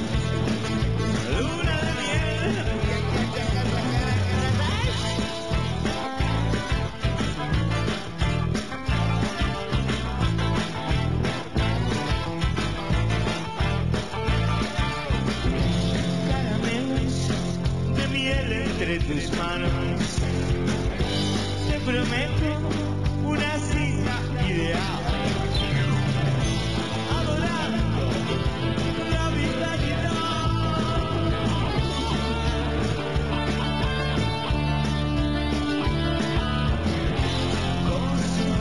Speaker 2: luna de miel. Caramelos de miel entre tus manos, te prometo una cita ideal. Adorando la vitalidad. Gozo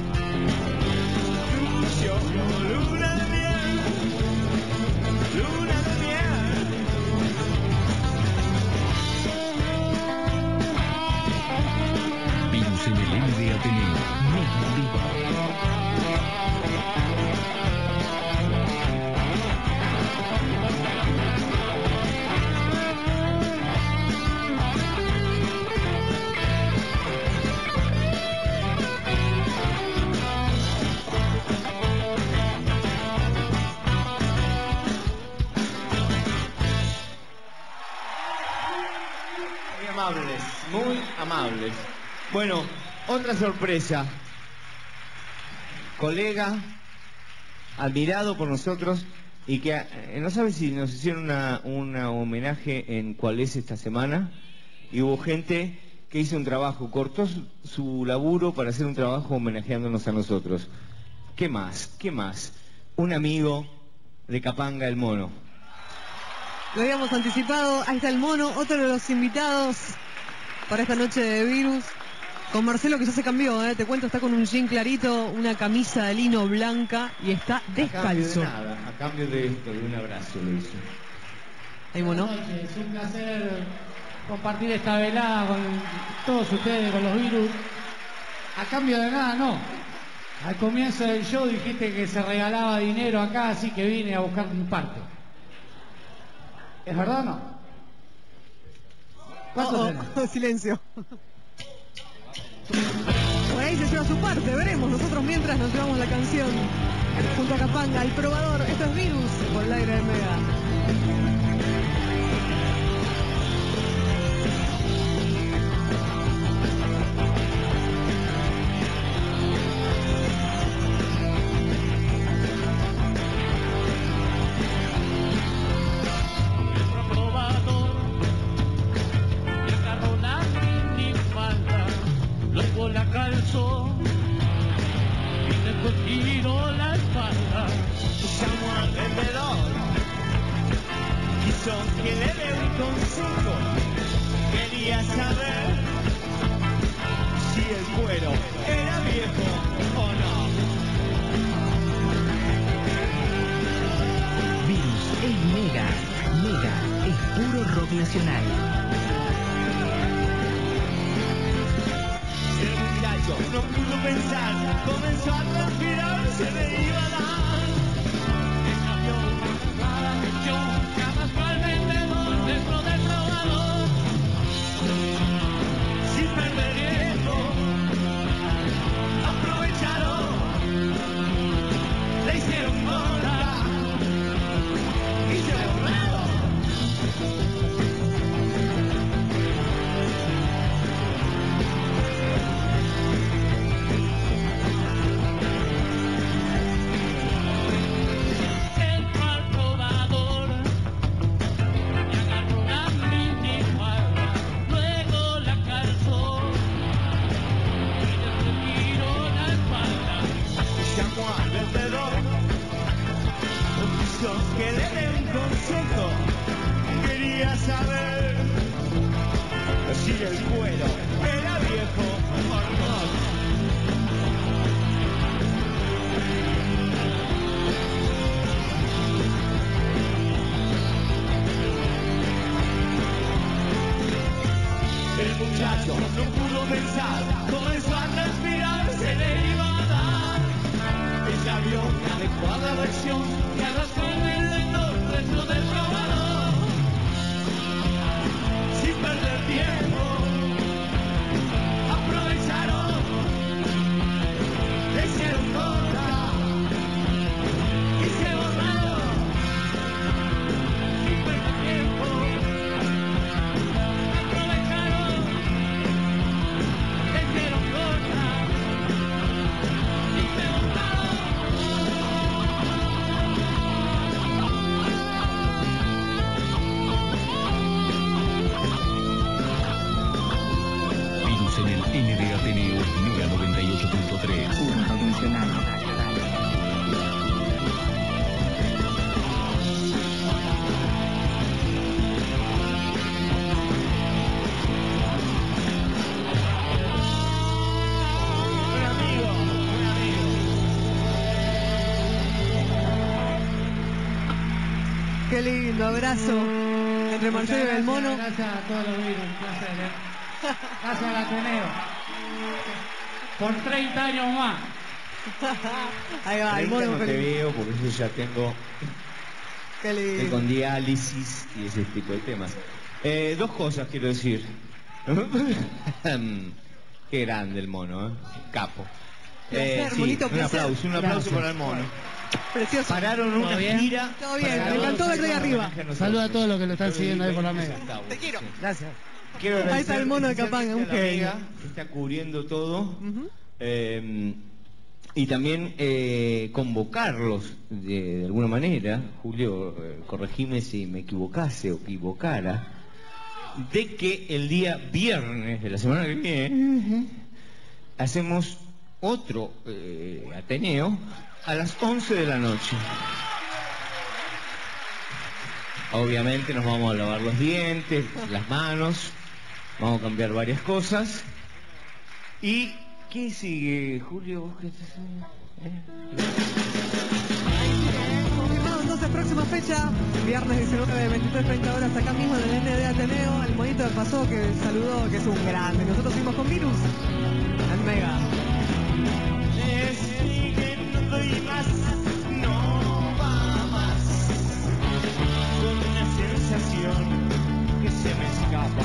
Speaker 2: tuyo, luna de miel, luna de miel.
Speaker 4: Virus en el NDA Ateneo. Mega en vivo.
Speaker 5: Muy amables, muy amables. Bueno, otra sorpresa. Colega, admirado por nosotros y que no sabe si nos hicieron una homenaje en cuál es esta semana. Y hubo gente que hizo un trabajo, cortó su laburo para hacer un trabajo homenajeándonos a nosotros. ¿Qué más? ¿Qué más? Un amigo de Capanga, el Mono.
Speaker 1: Lo habíamos anticipado, ahí está el Mono, otro de los invitados para esta noche de Virus. Con Marcelo, que ya se cambió, te cuento, está con un jean clarito, una camisa de lino blanca y está descalzo.
Speaker 5: A cambio de esto, de un abrazo lo hizo.
Speaker 1: Ahí, Mono.
Speaker 6: Buenas noches, es un placer compartir esta velada con todos ustedes, con los Virus. A cambio de nada, no. Al comienzo del show dijiste que se regalaba dinero acá, así que vine a buscar mi parte. ¿Es verdad o no? ¿Cuánto tenés?
Speaker 1: Silencio. Por ahí se lleva su parte, veremos. Nosotros mientras nos llevamos la canción junto a Capanga, el probador. Esto es Virus por el aire de Mega.
Speaker 2: Luego la calzó y después giró la espalda. Llamó al vendedor, quiso que le dé un consejo. Quería saber si el cuero era viejo o no.
Speaker 3: Virus es Mega. Mega es puro rock nacional.
Speaker 2: No pudo pensar, comenzó a transpirar, se le iba a dar. Se cambió cada misión, jamás fue al vendedor dentro del probador. Sin perder tiempo, aprovecharon, le hicieron bola y se borraron. Que le dé un consejo, quería saber si el cuero era viejo o no. El muchacho no pudo pensar, comenzó a respirar, se le iba a dar. Ella vio una adecuada versión que arrastró el vendedor dentro del probador. Sin perder tiempo, aprovecharon,
Speaker 1: Qué lindo, abrazo entre Marcelo y el mono.
Speaker 6: Gracias a todos los virus, un placer, Gracias al Ateneo. Por 30 años más.
Speaker 1: Ahí va, el
Speaker 5: 30
Speaker 1: mono
Speaker 5: no te
Speaker 1: feliz.
Speaker 5: veo porque yo ya tengo
Speaker 1: Qué lindo.
Speaker 5: con diálisis y ese tipo de temas. Dos cosas quiero decir. Qué grande el mono, ¿eh? Capo.
Speaker 1: Placer,
Speaker 5: Sí,
Speaker 1: bonito
Speaker 5: un
Speaker 1: placer.
Speaker 5: aplauso
Speaker 6: Gracias.
Speaker 5: para el mono.
Speaker 1: Precioso.
Speaker 5: Pararon una
Speaker 6: bien?
Speaker 5: gira.
Speaker 1: Todo bien,
Speaker 5: para
Speaker 1: me encantó
Speaker 5: todos
Speaker 1: verte ahí arriba.
Speaker 5: homenaje nosotros.
Speaker 6: Saluda a todos los que lo están siguiendo ahí por la mesa.
Speaker 1: Te quiero.
Speaker 6: Gracias.
Speaker 5: Quiero
Speaker 1: Ahí está
Speaker 5: agradecer
Speaker 1: el mono de Capanga, un
Speaker 5: especialmente a la
Speaker 1: genio.
Speaker 5: amiga que está cubriendo todo.
Speaker 1: Ujú.
Speaker 5: Y también convocarlos de alguna manera, Julio, corregime si me equivocase o equivocara, de que el día viernes de la semana que viene hacemos otro Ateneo a las 11 de la noche. Obviamente nos vamos a lavar los dientes, las manos, vamos a cambiar varias cosas. ¿Y qué sigue, Julio? ¿Vos qué estás haciendo?
Speaker 1: Confirmado entonces, próxima fecha, viernes 19 de 23:30 horas, acá mismo en el ND Ateneo. El monito de Pasó que saludó, que es un grande. Nosotros seguimos con Virus, al Mega.
Speaker 2: Le siguen, no doy más, no va más. Con una sensación que se me escapa.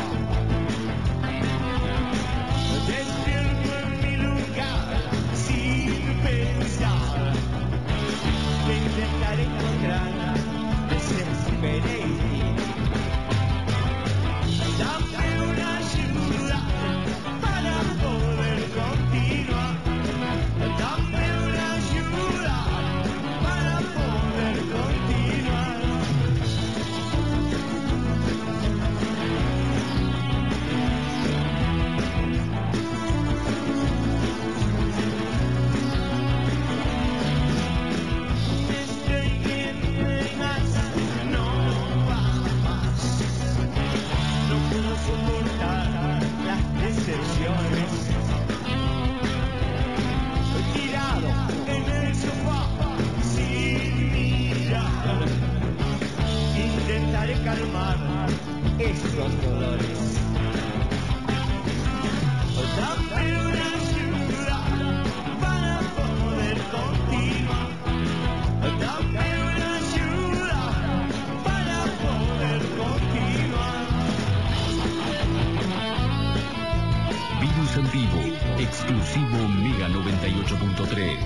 Speaker 2: Despierto en mi lugar sin pensar. Que intentaré encontrarla, desesperé. Dame una ayuda para poder continuar. Dame una ayuda para poder continuar. Estoy viendo y más, no va más. No puedo soportar las decepciones. Tirado en el sofá sin mirar. Intentaré calmar estos dolores. Dame una ayuda para poder continuar. Dame una ayuda para poder continuar.
Speaker 4: Virus en vivo, exclusivo Mega 98.3.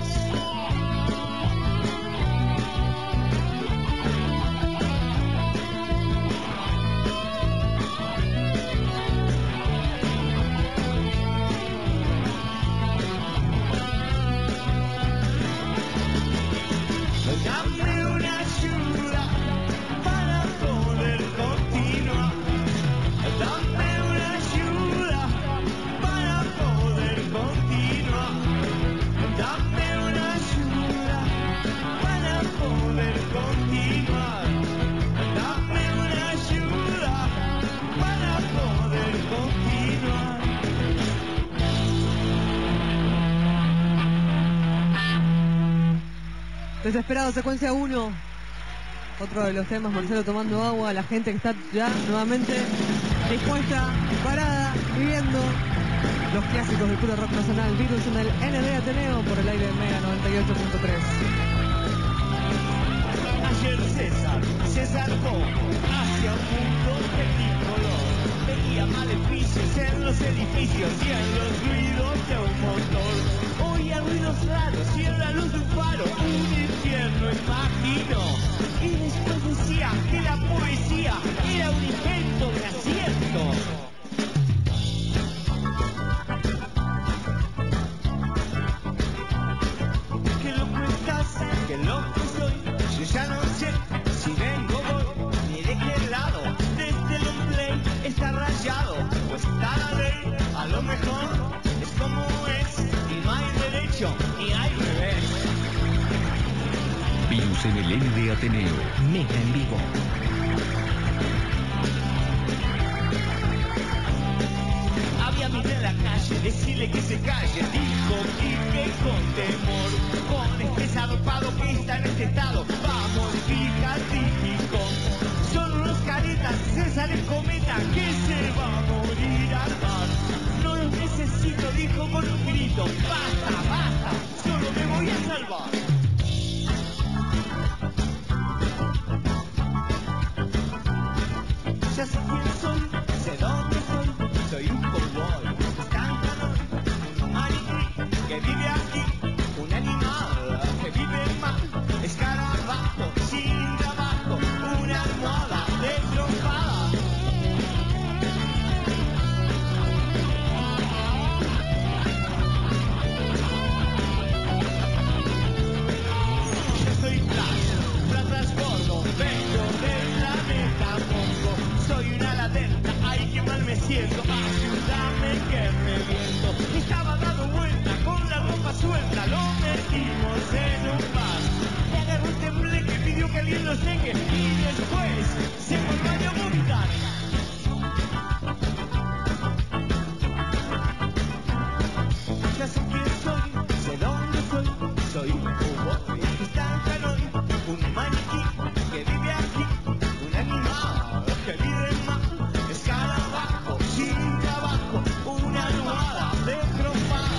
Speaker 2: Dame una ayuda para poder continuar. Dame una ayuda para poder continuar. Dame una ayuda para poder continuar. Dame una ayuda para poder continuar.
Speaker 1: Desesperado, secuencia 1. Otro de los temas, Marcelo tomando agua, la gente que está ya nuevamente dispuesta, parada, viviendo los clásicos del puro rock nacional. Virus en el ND Ateneo por el aire de Mega 98.3.
Speaker 2: Ayer César se zarpó hacia un mundo tecnicolor. Veía maleficios en los edificios y en los ruidos de un motor. Oía ruidos raros y en la luz de un faro un infierno imagino. Y después decía que la poesía era un invento de acierto. Que lo cuentas, que lo que soy. Yo ya no sé si vengo voy, ni de qué lado. Desde el play está rayado, pues cada ley a lo mejor es como es. Y no hay derecho, ni hay revés.
Speaker 4: Virus en el ND Ateneo, Mega en vivo.
Speaker 2: Había amiga en la calle, decirle que se calle. Dijo Quique con temor, con este zarpado que está en este estado. Vamos, fija típico. grito, basta, basta, solo me voy a salvar. Ya sé quién soy, sé dónde soy un cowboy, un maniquí que vive aquí, un animal que vive mal, escarabajo sin trabajo, una almohada destrozada. Yo soy Platas gordo, vengo del planeta Mongo, soy una latenta, ay que mal me siento, ayúdame que reviento. Estaba dando vuelta con la ropa suelta, lo metimos en un bar. Le agarró un temblé que pidió que alguien lo seque y después se fue al baño a vomitar. Ya sé quién soy, sé dónde soy un cowboy que está en Hanoi, un maniquí que vive aquí, un animal que vive mal, escarabajo sin trabajo, una almohada destrozada.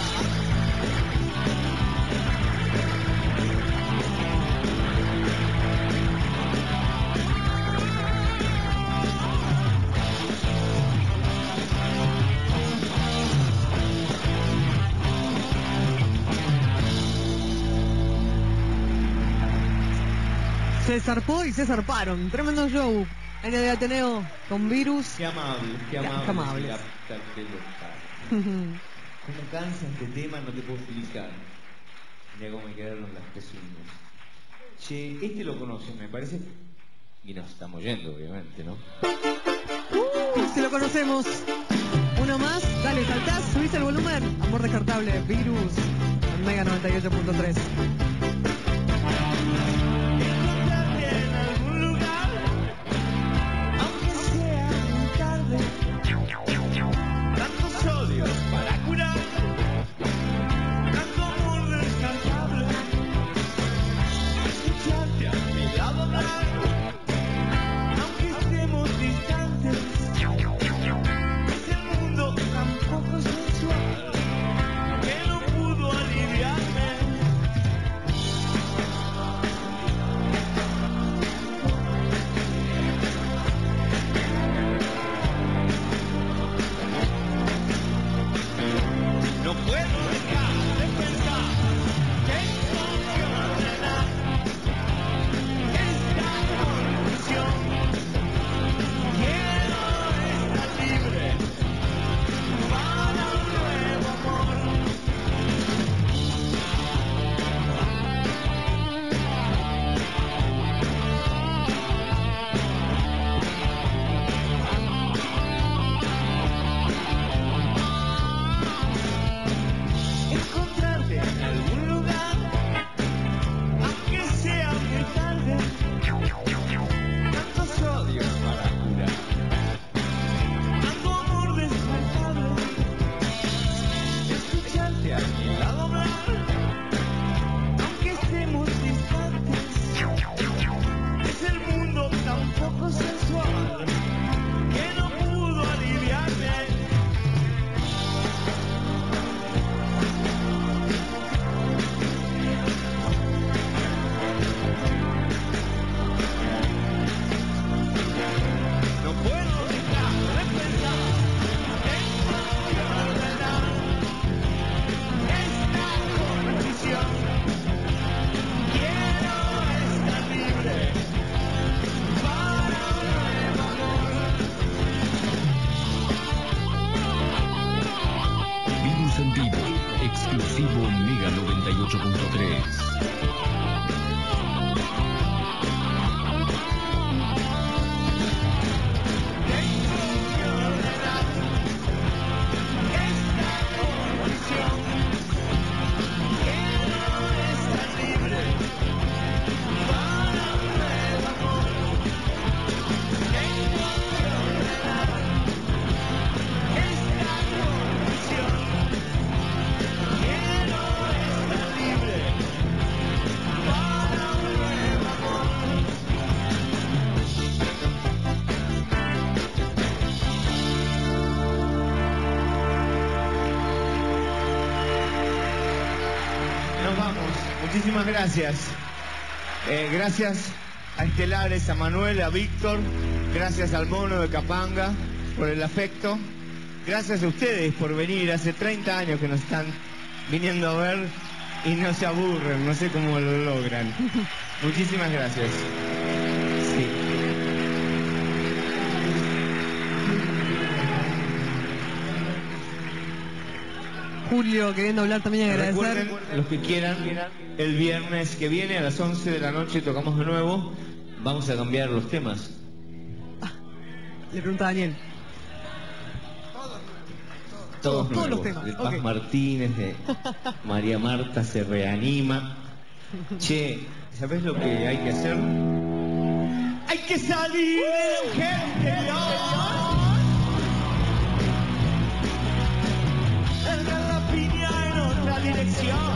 Speaker 1: Se zarpó y se zarparon. Tremendo show. ND Ateneo con Virus.
Speaker 5: Qué amable, qué amable.
Speaker 1: Qué amable.
Speaker 5: Como cansa este tema, no te puedo explicar. Mira cómo me quedaron las pezuñas. Che, este lo conocen, me parece. Y nos estamos yendo, obviamente, ¿no?
Speaker 1: Si lo conocemos. Uno más. Dale, saltás, subís el volumen. Amor descartable. Virus. En Mega 98.3.
Speaker 2: Encontrarte en algún lugar, aunque sea muy tarde, tantos odios para curar, tanto amor descartable, escucharte a mi lado hablar, aunque estemos distantes, es el mundo tan poco sensual que no pudo aliviarme. No puedo dejar de pensar que funcionará esta condición. Quiero estar libre para un nuevo amor. Encontrarte en algún lugar, aunque sea muy tarde, tantos odios para curar, tanto amor descartable, escucharte a mi lado hablar, aunque estemos distantes, es el mundo tan poco sensual que no pudo aliviarme. No puedo dejar de pensar que funcionará esta condición. Quiero estar libre para un nuevo amor.
Speaker 4: Virus en vivo, exclusivo en Mega 98.3.
Speaker 2: Quiero estar libre
Speaker 5: Muchísimas gracias. Gracias a Estelares, a Manuel, a Víctor, gracias al Mono de Capanga por el afecto. Gracias a ustedes por venir. Hace 30 años que nos están viniendo a ver y no se aburren, no sé cómo lo logran. Muchísimas gracias. Sí.
Speaker 1: Julio queriendo hablar también y agradecer.
Speaker 5: Recuerden, los que quieran, el viernes que viene a las 11 de la noche tocamos de nuevo. Vamos a cambiar los temas.
Speaker 1: Le pregunta a Daniel.
Speaker 5: Todos
Speaker 1: los
Speaker 5: nuevos.
Speaker 1: temas.
Speaker 5: De Paz
Speaker 1: Ok.
Speaker 5: Martínez, de María Marta se reanima. Che, ¿sabés lo que hay que hacer? Hay que salir del agujero interior. Cargar la piña en otra dirección.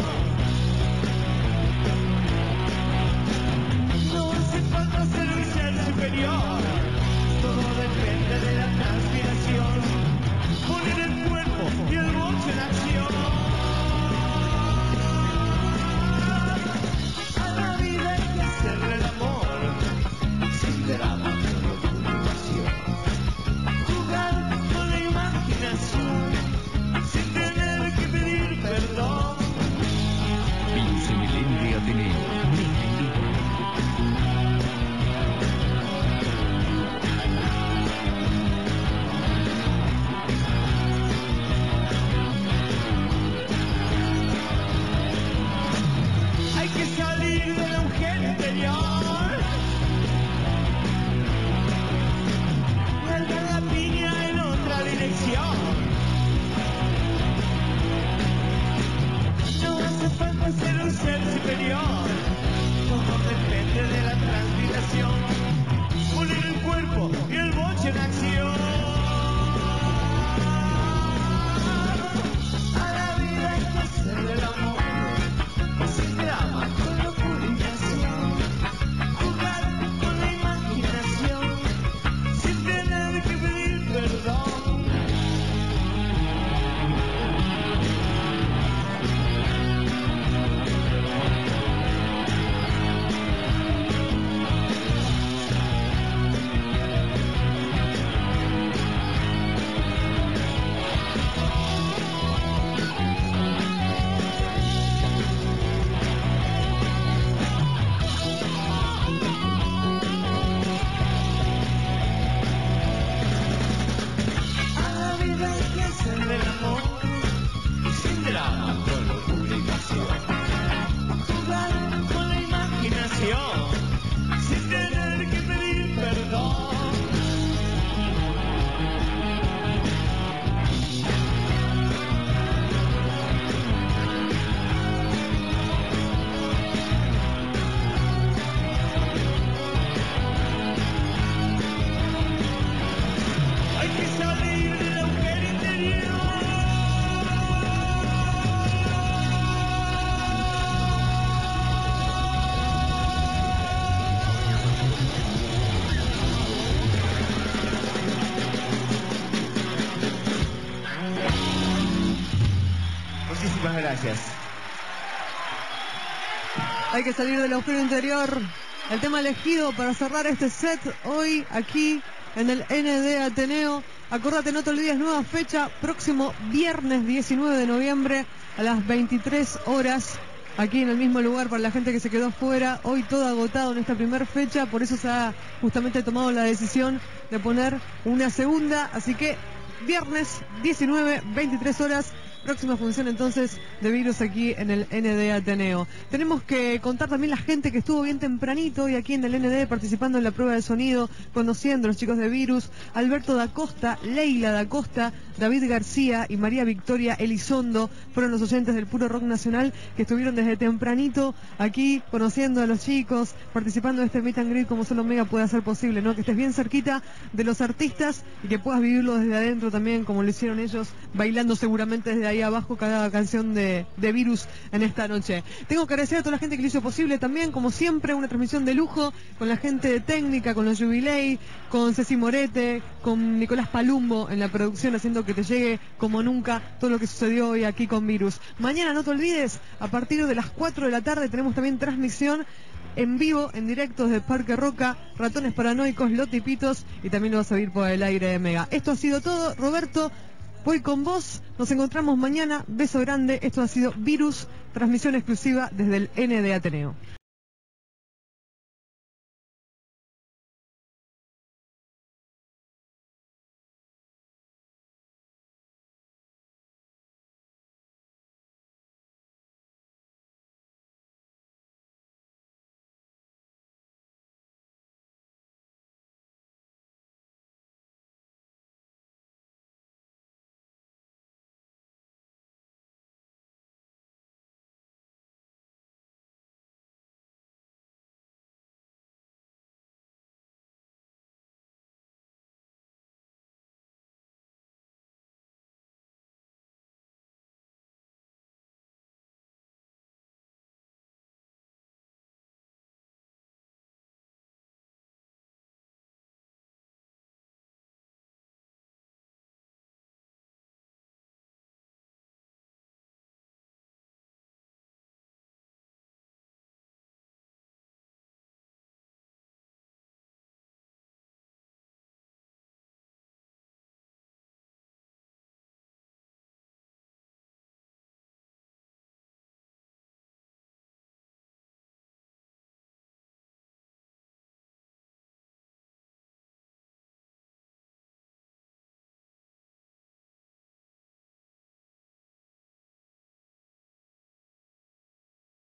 Speaker 5: No hace falta ser un ser superior. Todo depende de la transpiración. Poner el cuerpo y el boche en acción. A la vida hay que hacerle el amor sin drama, solo con pasión. Jugar con la imaginación sin tener que pedir perdón.
Speaker 4: Virus en el ND Ateneo. Mega en vivo.
Speaker 5: Hay que salir del agujero interior. Cargar la piña en otra dirección. No hace falta ser un ser superior. Todo depende de la transpiración. Poner el cuerpo y el boche en acción. A la vida hay que hacerle el amor. Sin drama, con locura y pasión. Jugar con la imaginación sin tener que pedir perdón. A la vida hay que hacerle el amor sin drama, con locura y pasión. Jugar con la imaginación sin tener que pedir perdón. Hay que salir del agujero interior. Muchísimas gracias.
Speaker 1: Hay que salir del agujero interior. El tema elegido para cerrar este set hoy aquí en el ND Ateneo. Acordate, no te olvides, nueva fecha, próximo viernes 19 de noviembre a las 23 horas. Aquí en el mismo lugar para la gente que se quedó fuera. Hoy todo agotado en esta primera fecha. Por eso se ha justamente tomado la decisión de poner una segunda. Así que viernes 19, 23 horas. Próxima función entonces de Virus aquí en el ND Ateneo. Tenemos que contar también la gente que estuvo bien tempranito hoy aquí en el ND participando en la prueba de sonido, conociendo a los chicos de Virus: Alberto da Costa, Leila da Costa, David García y María Victoria Elizondo fueron los oyentes del Puro Rock Nacional que estuvieron desde tempranito aquí conociendo a los chicos, participando de este meet and greet como solo Mega puede hacer posible, ¿no? Que estés bien cerquita de los artistas y que puedas vivirlo desde adentro también como lo hicieron ellos, bailando seguramente desde ahí ahí abajo cada canción de Virus en esta noche. Tengo que agradecer a toda la gente que lo hizo posible también, como siempre, una transmisión de lujo con la gente de técnica, con los Jubilei, con Ceci Morete, con Nicolás Palumbo en la producción, haciendo que te llegue como nunca todo lo que sucedió hoy aquí con Virus. Mañana, no te olvides, a partir de las 4 de la tarde tenemos también transmisión en vivo, en directo desde Parque Roca, Ratones Paranoicos, Lotipitos, y también lo vas a oír por el aire de Mega. Esto ha sido todo, Roberto, voy con vos, nos encontramos mañana, beso grande, esto ha sido Virus, transmisión exclusiva desde el N de Ateneo.